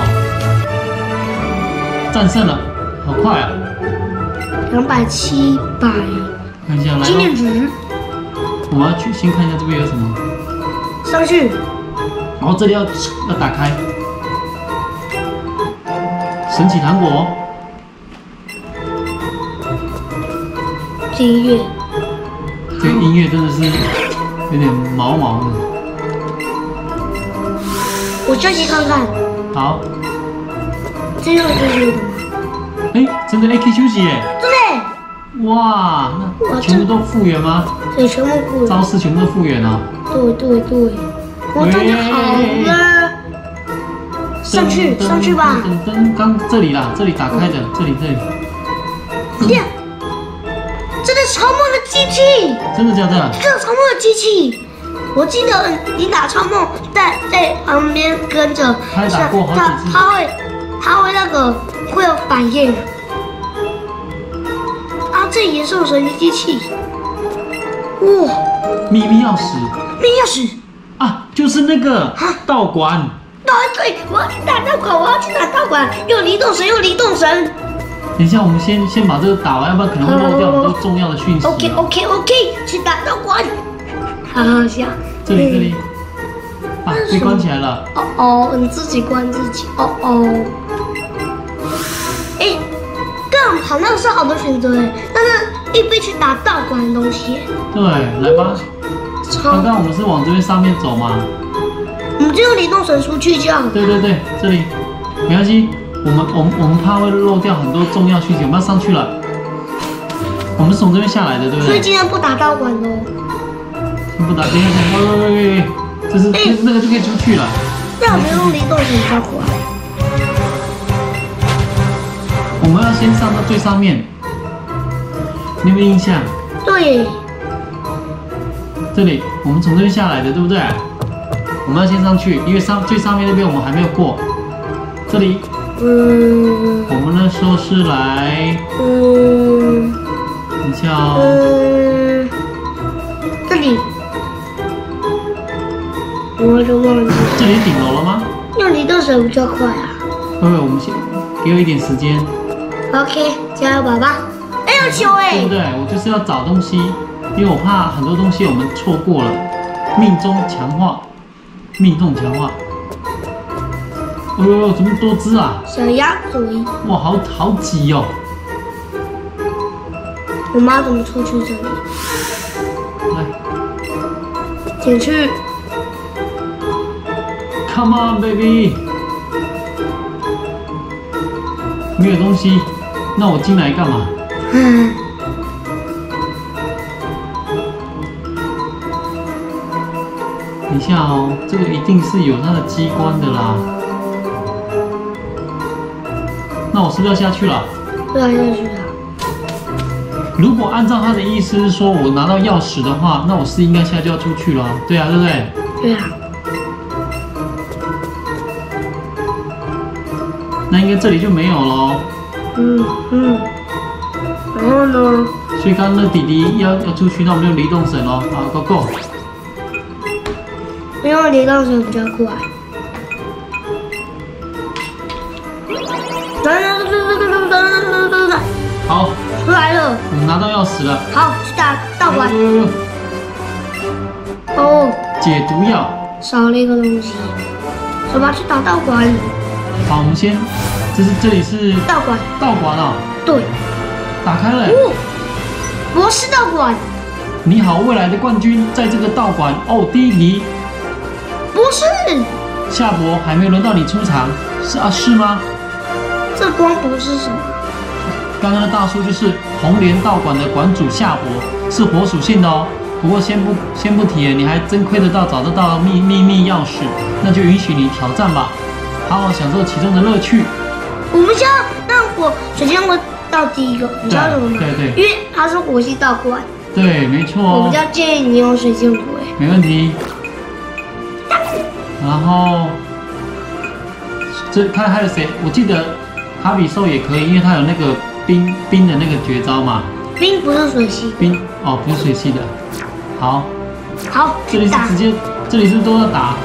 Speaker 1: 战胜了，好快啊
Speaker 2: ！200、700。
Speaker 1: 看一下来。
Speaker 2: 纪念值。
Speaker 1: 我们要去先看一下这边有什么。
Speaker 2: 上去。
Speaker 1: 然后这里要打开。神奇糖果。
Speaker 2: 这音乐。
Speaker 1: 这个音乐真的是有点毛毛的。
Speaker 2: 我下去看看。
Speaker 1: 好。
Speaker 2: 这样就是的吗？
Speaker 1: 哎，真的 AK 休息耶！
Speaker 2: 真的。
Speaker 1: 哇，那全部都复原吗？
Speaker 2: 对，全部复原。
Speaker 1: 招式全部都复原了。
Speaker 2: 对，我终于好了。上去吧。
Speaker 1: 刚这里啦，这里打开的，这里。
Speaker 2: 呀，这是超梦的机器。
Speaker 1: 真的假的？
Speaker 2: 这是超梦的机器。我记得你打超梦在旁边跟着，
Speaker 1: 他打过好几次。
Speaker 2: 他会那个会有反应。啊，这也是神奇机器。哇！
Speaker 1: 秘密钥匙。
Speaker 2: 秘密钥匙
Speaker 1: 啊，就是那个道馆。
Speaker 2: 对，我要去打道馆，又离动神。
Speaker 1: 等一下，我们先把这个打完，要不然可能会漏掉很多重要的讯息。
Speaker 2: OK，去打道馆。好笑。
Speaker 1: 这里。啊，被关起来了。
Speaker 2: 哦，你自己关自己。哎，更好，那是好的选择哎。但是必须去打道馆的东西。
Speaker 1: 对，来吧。刚刚我们是往这边上面走嘛。
Speaker 2: 我们就用离动绳出去就好了。
Speaker 1: 对，这里没关系。我们怕会漏掉很多重要讯息，我们要上去了。我们是从这边下来的，对不对？
Speaker 2: 所以今天不打道馆哦。
Speaker 1: 不打，等一下，喂，这是那个就可以出去了。
Speaker 2: 那我们用离动绳比较快。
Speaker 1: 我们要先上到最上面，你有没有印象？
Speaker 2: 对。
Speaker 1: 这里我们从这边下来的，对不对？我们要先上去，因为最上面那边我们还没有过。这里，我们那时候是来，等一下哦。
Speaker 2: 这里，我就忘记。
Speaker 1: 这里顶楼了吗？
Speaker 2: 用离动绳比较快啊。
Speaker 1: 我们先给我一点时间。
Speaker 2: OK， 加油，宝宝！哎，有球哎！
Speaker 1: 对不对？我就是要找东西，因为我怕很多东西我们错过了。命中强化。哎呦，怎么多只啊？
Speaker 2: 小鸭嘴。
Speaker 1: 哇，好挤哦。
Speaker 2: 我妈怎么出去这里？
Speaker 1: 来，
Speaker 2: 进去。
Speaker 1: Come on, baby。没有东西，那我进来干嘛？等一下哦，这个一定是有它的机关的啦。那我是不是要下去了？
Speaker 2: 对啊，下去了。
Speaker 1: 如果按照他的意思是说我拿到钥匙的话，那我是应该现在就要出去了。对啊，对不对？
Speaker 2: 对啊。
Speaker 1: 那应该这里就没有咯。
Speaker 2: 然后呢？
Speaker 1: 所以刚刚那弟弟要出去，那我们用离动绳咯。好 ，Go。
Speaker 2: 因为离动绳比较快。
Speaker 1: 好，
Speaker 2: 出来了。
Speaker 1: 我们拿到钥匙了。
Speaker 2: 好，去打道馆。哦，
Speaker 1: 解毒药。
Speaker 2: 少了一个东西，走吧，去打道馆。
Speaker 1: 好，我们先，这里是
Speaker 2: 道馆。
Speaker 1: 道馆啊。
Speaker 2: 对。
Speaker 1: 打开了。
Speaker 2: 博士道馆。
Speaker 1: 你好，未来的冠军，在这个道馆哦。第一题，
Speaker 2: 不是。
Speaker 1: 夏伯还没轮到你出场，是吗？
Speaker 2: 这光不是什么？
Speaker 1: 刚刚的大叔就是红莲道馆的馆主夏伯，是火属性的哦。不过先不提了，你还真亏得到找得到秘密钥匙，那就允许你挑战吧，好好享受其中的乐趣。
Speaker 2: 我们先让我首先会到第一个，你知道什么吗？
Speaker 1: 对，
Speaker 2: 因为它是火系道馆。
Speaker 1: 对，没错。
Speaker 2: 我比较建议你用水箭鬼。
Speaker 1: 没问题。然后这看还有谁？我记得卡比兽也可以，因为它有那个冰的那个绝招嘛。
Speaker 2: 冰不是水系。
Speaker 1: 冰哦，不是水系的。好，这里是直接，这里是都要打。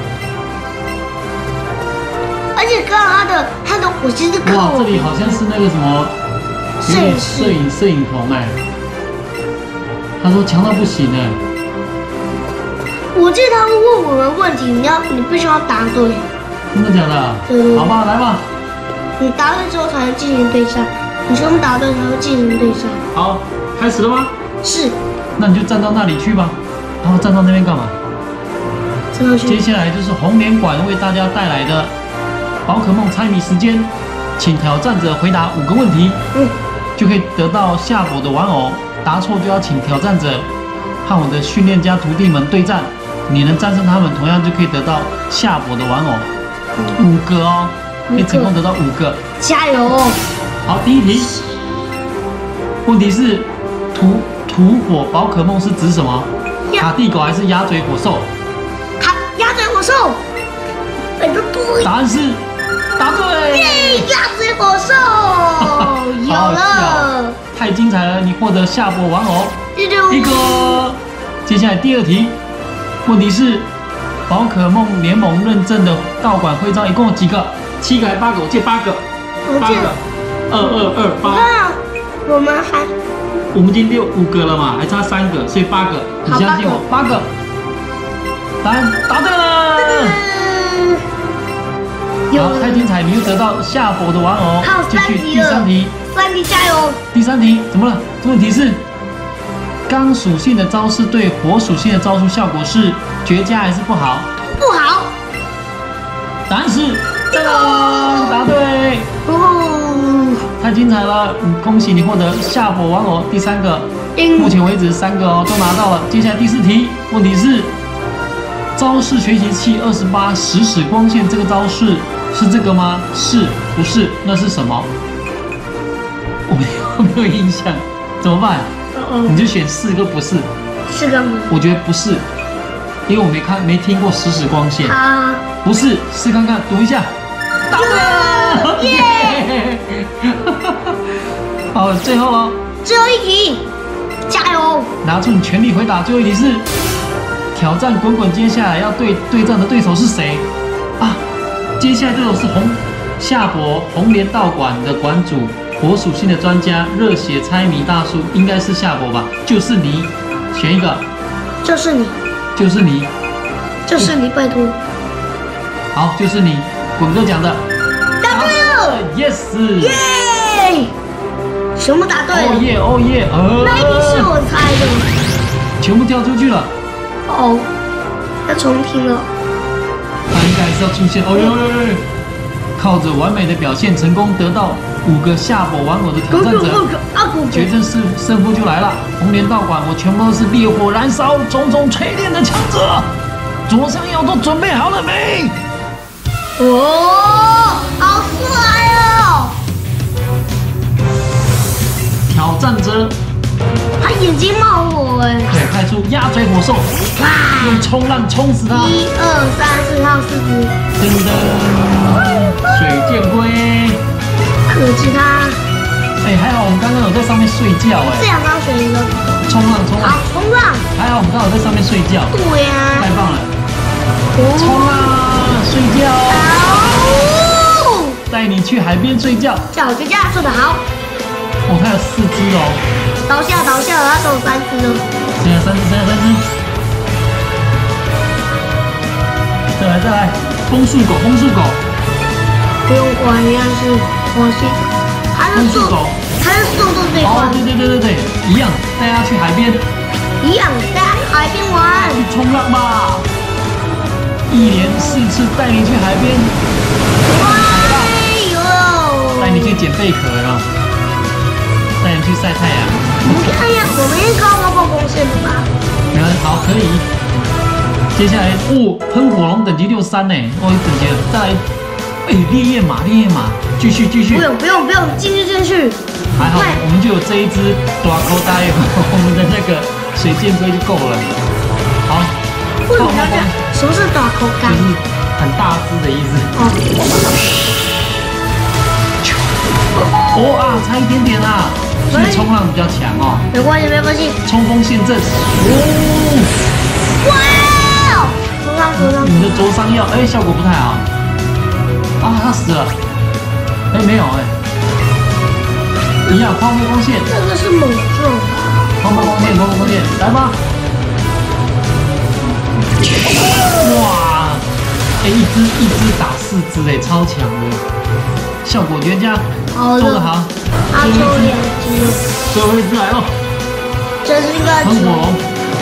Speaker 2: 而且刚刚他的火系是靠。
Speaker 1: 哇，这里好像是那个什么摄影棚哎。他说强到不行哎。
Speaker 2: 我记得他会问我们问题，你必须要答对。
Speaker 1: 真的假的？
Speaker 2: 对。
Speaker 1: 好吧，来吧。
Speaker 2: 你答对之后才能进行对战，你全部答对才会进行对战。
Speaker 1: 好，开始了吗？
Speaker 2: 是。
Speaker 1: 那你就站到那里去吧。然后站到那边干嘛？接下来就是红莲馆为大家带来的宝可梦猜谜时间，请挑战者回答5个问题，就可以得到夏伯的玩偶。答错就要请挑战者和我的训练家徒弟们对战，你能战胜他们，同样就可以得到夏伯的玩偶。5个哦，可以成功得到5个。
Speaker 2: 加油！
Speaker 1: 好，第一题，问题是土火宝可梦是指什么？卡地狗还是鸭嘴火兽？
Speaker 2: 鸭嘴火兽。
Speaker 1: 答案是答对。
Speaker 2: 耶，鸭嘴火兽有了，
Speaker 1: 太精彩了！你获得夏伯玩偶
Speaker 2: 一个。
Speaker 1: 接下来第2题，问题是宝可梦联盟认证的道馆徽章一共有几个？7个还是8个？我记得8个。8个。2228。我们已经5个了嘛，还差3个，所以8个。你相信我，8个。答案答对了。好，太精彩！你又得到夏伯的玩偶。
Speaker 2: 好，
Speaker 1: 继续第3题。
Speaker 2: 3题加油！
Speaker 1: 第3题怎么了？问题是钢属性的招式对火属性的招数效果是绝佳还是不好？
Speaker 2: 不好。
Speaker 1: 答案是答对。太精彩了！恭喜你获得夏伯玩偶第3个。目前为止3个哦，都拿到了。接下来第4题，问题是招式学习器28时使光线这个招式是这个吗？是不是？那是什么？我没有印象，怎么办？你就选4个不是。
Speaker 2: 4个吗？
Speaker 1: 我觉得不是，因为我没听过时使光线。
Speaker 2: 啊，
Speaker 1: 不是，试看看，赌一下。答对了！耶！好，最后了，
Speaker 2: 最后1题，加油！
Speaker 1: 拿出你全力回答。最后1题是挑战滚滚，接下来要对战的对手是谁啊？接下来对手是夏伯红莲道馆的馆主，火属性的专家，热血猜谜大叔，应该是夏伯吧？就是你，选一个。
Speaker 2: 就是你，拜托。
Speaker 1: 好，就是你，滚哥讲的。
Speaker 2: 答对了
Speaker 1: ，yes，
Speaker 2: 耶！全部答对了。
Speaker 1: 哦耶！
Speaker 2: 那一题是我猜的。
Speaker 1: 全部掉出去了。
Speaker 2: 哦，要重听了。
Speaker 1: 他应该还是要出现。哦哟！靠着完美的表现，成功得到5个夏伯玩偶的挑战者，决胜胜负就来了。红莲道馆，我全部都是烈火燃烧、种种锤炼的强者。左上腰都准备好了没？
Speaker 2: 哦，好帅哦！
Speaker 1: 挑战者，
Speaker 2: 他眼睛冒火哎！
Speaker 1: 对，派出鸭嘴火兽，用冲浪冲死他！1、2、
Speaker 2: 3、4号4只，
Speaker 1: 噔噔，水箭龟，
Speaker 2: 可知他？
Speaker 1: 哎，还好我们刚刚有在上面睡觉哎。
Speaker 2: 这2张选一个。
Speaker 1: 冲浪。
Speaker 2: 好，冲浪。
Speaker 1: 还好我们刚好在上面睡觉。
Speaker 2: 对呀。
Speaker 1: 太棒了。冲浪，睡觉。带你去海边睡觉。
Speaker 2: 小学家说得好。
Speaker 1: 哦，它有4只哦。
Speaker 2: 倒下了，它只有3只了。
Speaker 1: 剩下3只。再来，风速狗。
Speaker 2: 不用管，应该是火星。它是速度最快。
Speaker 1: 哦，对，一样，带它去海边。
Speaker 2: 一样在海边玩。
Speaker 1: 去冲浪吧！一连4次带你去海边。
Speaker 2: 哎呦！
Speaker 1: 带你去捡贝壳啊！带你去晒太阳。
Speaker 2: 哎呀，我们应该高爆光线的吧？
Speaker 1: 好，可以。接下来，喷火龙等级63呢，等级再来，烈焰马，继续。
Speaker 2: 不用，进去。
Speaker 1: 还好，我们就有这一只大口袋，我们的那个水箭龟就够了。好，
Speaker 2: 为什么要这样？什么是大口袋？
Speaker 1: 就是很大只的意思。差一点点啦。所以冲浪比较强哦。
Speaker 2: 没关系。
Speaker 1: 冲锋陷阵。
Speaker 2: 哇！
Speaker 1: 你的灼伤药，效果不太好。他死了。没有一样泡沫光线。
Speaker 2: 这个是猛撞吧？
Speaker 1: 泡沫光线，来吧。哇！一只打4只超强的，效果绝佳。做得好。最后一只来了。
Speaker 2: 这是一个
Speaker 1: 喷火龙。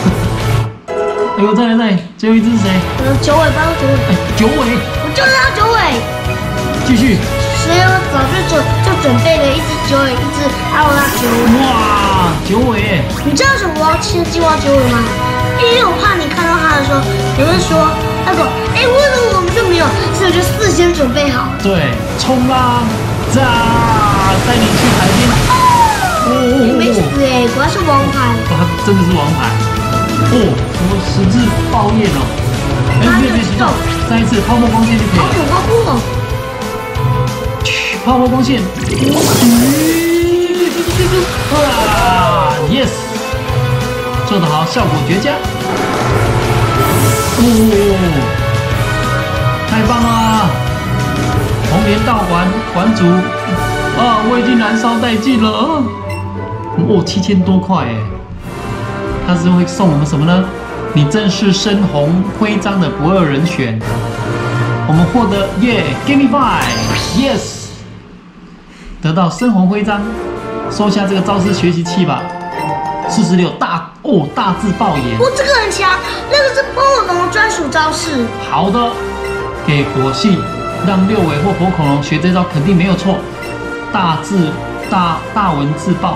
Speaker 1: 再来，最后一只是谁？
Speaker 2: 九尾。
Speaker 1: 九尾。
Speaker 2: 我就是要九尾。
Speaker 1: 继续。
Speaker 2: 所以我早就准备了一只九尾，一只阿罗拉九尾。
Speaker 1: 哇，九尾！
Speaker 2: 你知道为什么我要先计划九尾吗？因为我怕你看到它的时候，你会说那个，为什么我们就没有？所以我就事先准备好。
Speaker 1: 对，冲浪，带你去海边。
Speaker 2: 没死果然是王牌。
Speaker 1: 他真的是王牌。什么10字爆焰哦！别行动，再一次泡沫光线就可以了。泡沫光线。Yes， 做得好，效果绝佳。太棒了！红莲道馆主，我已经燃烧殆尽了。7000多块他是会送我们什么呢？你正是深红徽章的不二人选。我们获得give me 5，yes， 得到深红徽章，收下这个招式学习器吧。46大字爆炎。
Speaker 2: 这个很强，那个是喷火龙专属招式。
Speaker 1: 好的，给火系，让6尾或火恐龙学这招肯定没有错。大文字爆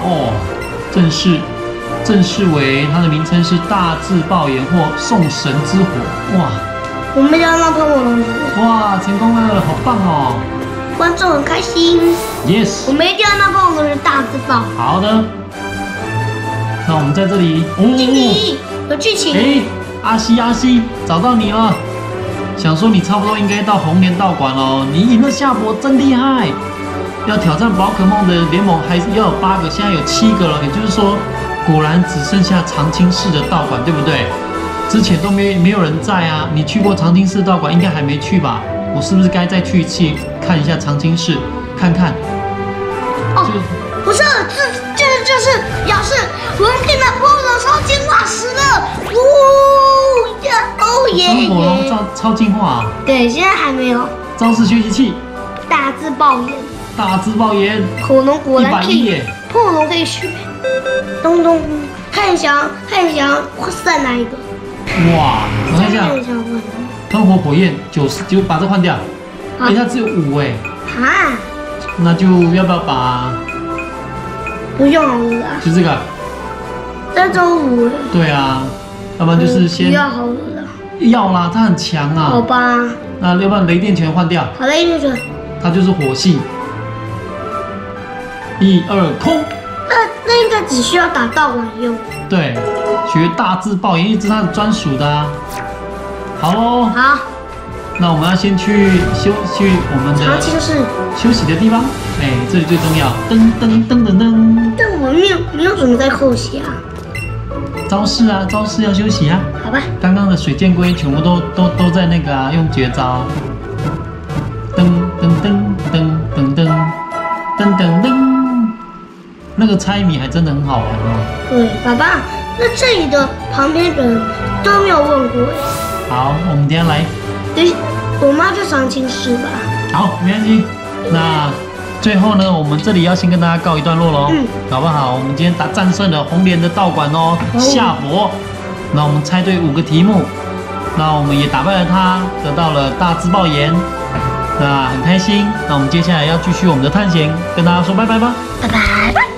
Speaker 1: 正式为它的名称是大字爆炎或送神之火。哇！
Speaker 2: 我们要让喷火龙死。
Speaker 1: 哇，成功了，好棒哦！
Speaker 2: 观众很开心。
Speaker 1: Yes。
Speaker 2: 我们一定要让喷火龙大字爆。
Speaker 1: 好的。那我们在这里。
Speaker 2: 有剧情。
Speaker 1: 阿西，找到你了。想说你差不多应该到红莲道馆哦，你赢了夏伯，真厉害！要挑战宝可梦的联盟还是要有8个，现在有7个了，也就是说，果然只剩下长青市的道馆，对不对？之前都没有人在啊，你去过长青市道馆，应该还没去吧？我是不是该再去一次看一下长青市，看看？
Speaker 2: 不是，就是表示我们可以拿喷火龙超进化石了，
Speaker 1: 喷火龙超进化啊！
Speaker 2: 对，现在还没有。
Speaker 1: 招式学习器，
Speaker 2: 大字爆炎，火龙果然可以，喷火龙可以学。东，看一下散哪一个？
Speaker 1: 哇，我看一下，喷火焰90，就把这换掉。它只有5那就要不要把？
Speaker 2: 不用了啦。
Speaker 1: 就这个。
Speaker 2: 这只有5
Speaker 1: 对啊，要不然就是先。
Speaker 2: 不要好了啦。
Speaker 1: 要啦，它很强啊。
Speaker 2: 好吧。
Speaker 1: 那要不然雷电拳换掉。
Speaker 2: 好，雷电拳。
Speaker 1: 它就是火系。1、2，空。
Speaker 2: 那应该只需要打道馆用。
Speaker 1: 对，学大字爆炎，一只它的专属的啊。好喽。好。那我们要先去我们的
Speaker 2: 长青市
Speaker 1: 休息的地方。这里最重要。噔。
Speaker 2: 但我们没有准备在后期啊。
Speaker 1: 招式要休息啊。
Speaker 2: 好吧。
Speaker 1: 刚刚的水箭龟全部都在那个啊，用绝招。噔。那个猜谜还真的很好玩哦。
Speaker 2: 对，爸爸，那这里的旁边人都没有问过
Speaker 1: 好，我们等一下来。
Speaker 2: 我们要去长青市吧。
Speaker 1: 好，没关系。那最后呢，我们这里要先跟大家告一段落喽，好不好？我们今天战胜了红莲的道馆哦，夏伯。那我们猜对5个题目，那我们也打败了他，得到了大字爆炎，那很开心。那我们接下来要继续我们的探险，跟大家说拜拜吧，
Speaker 2: 拜拜。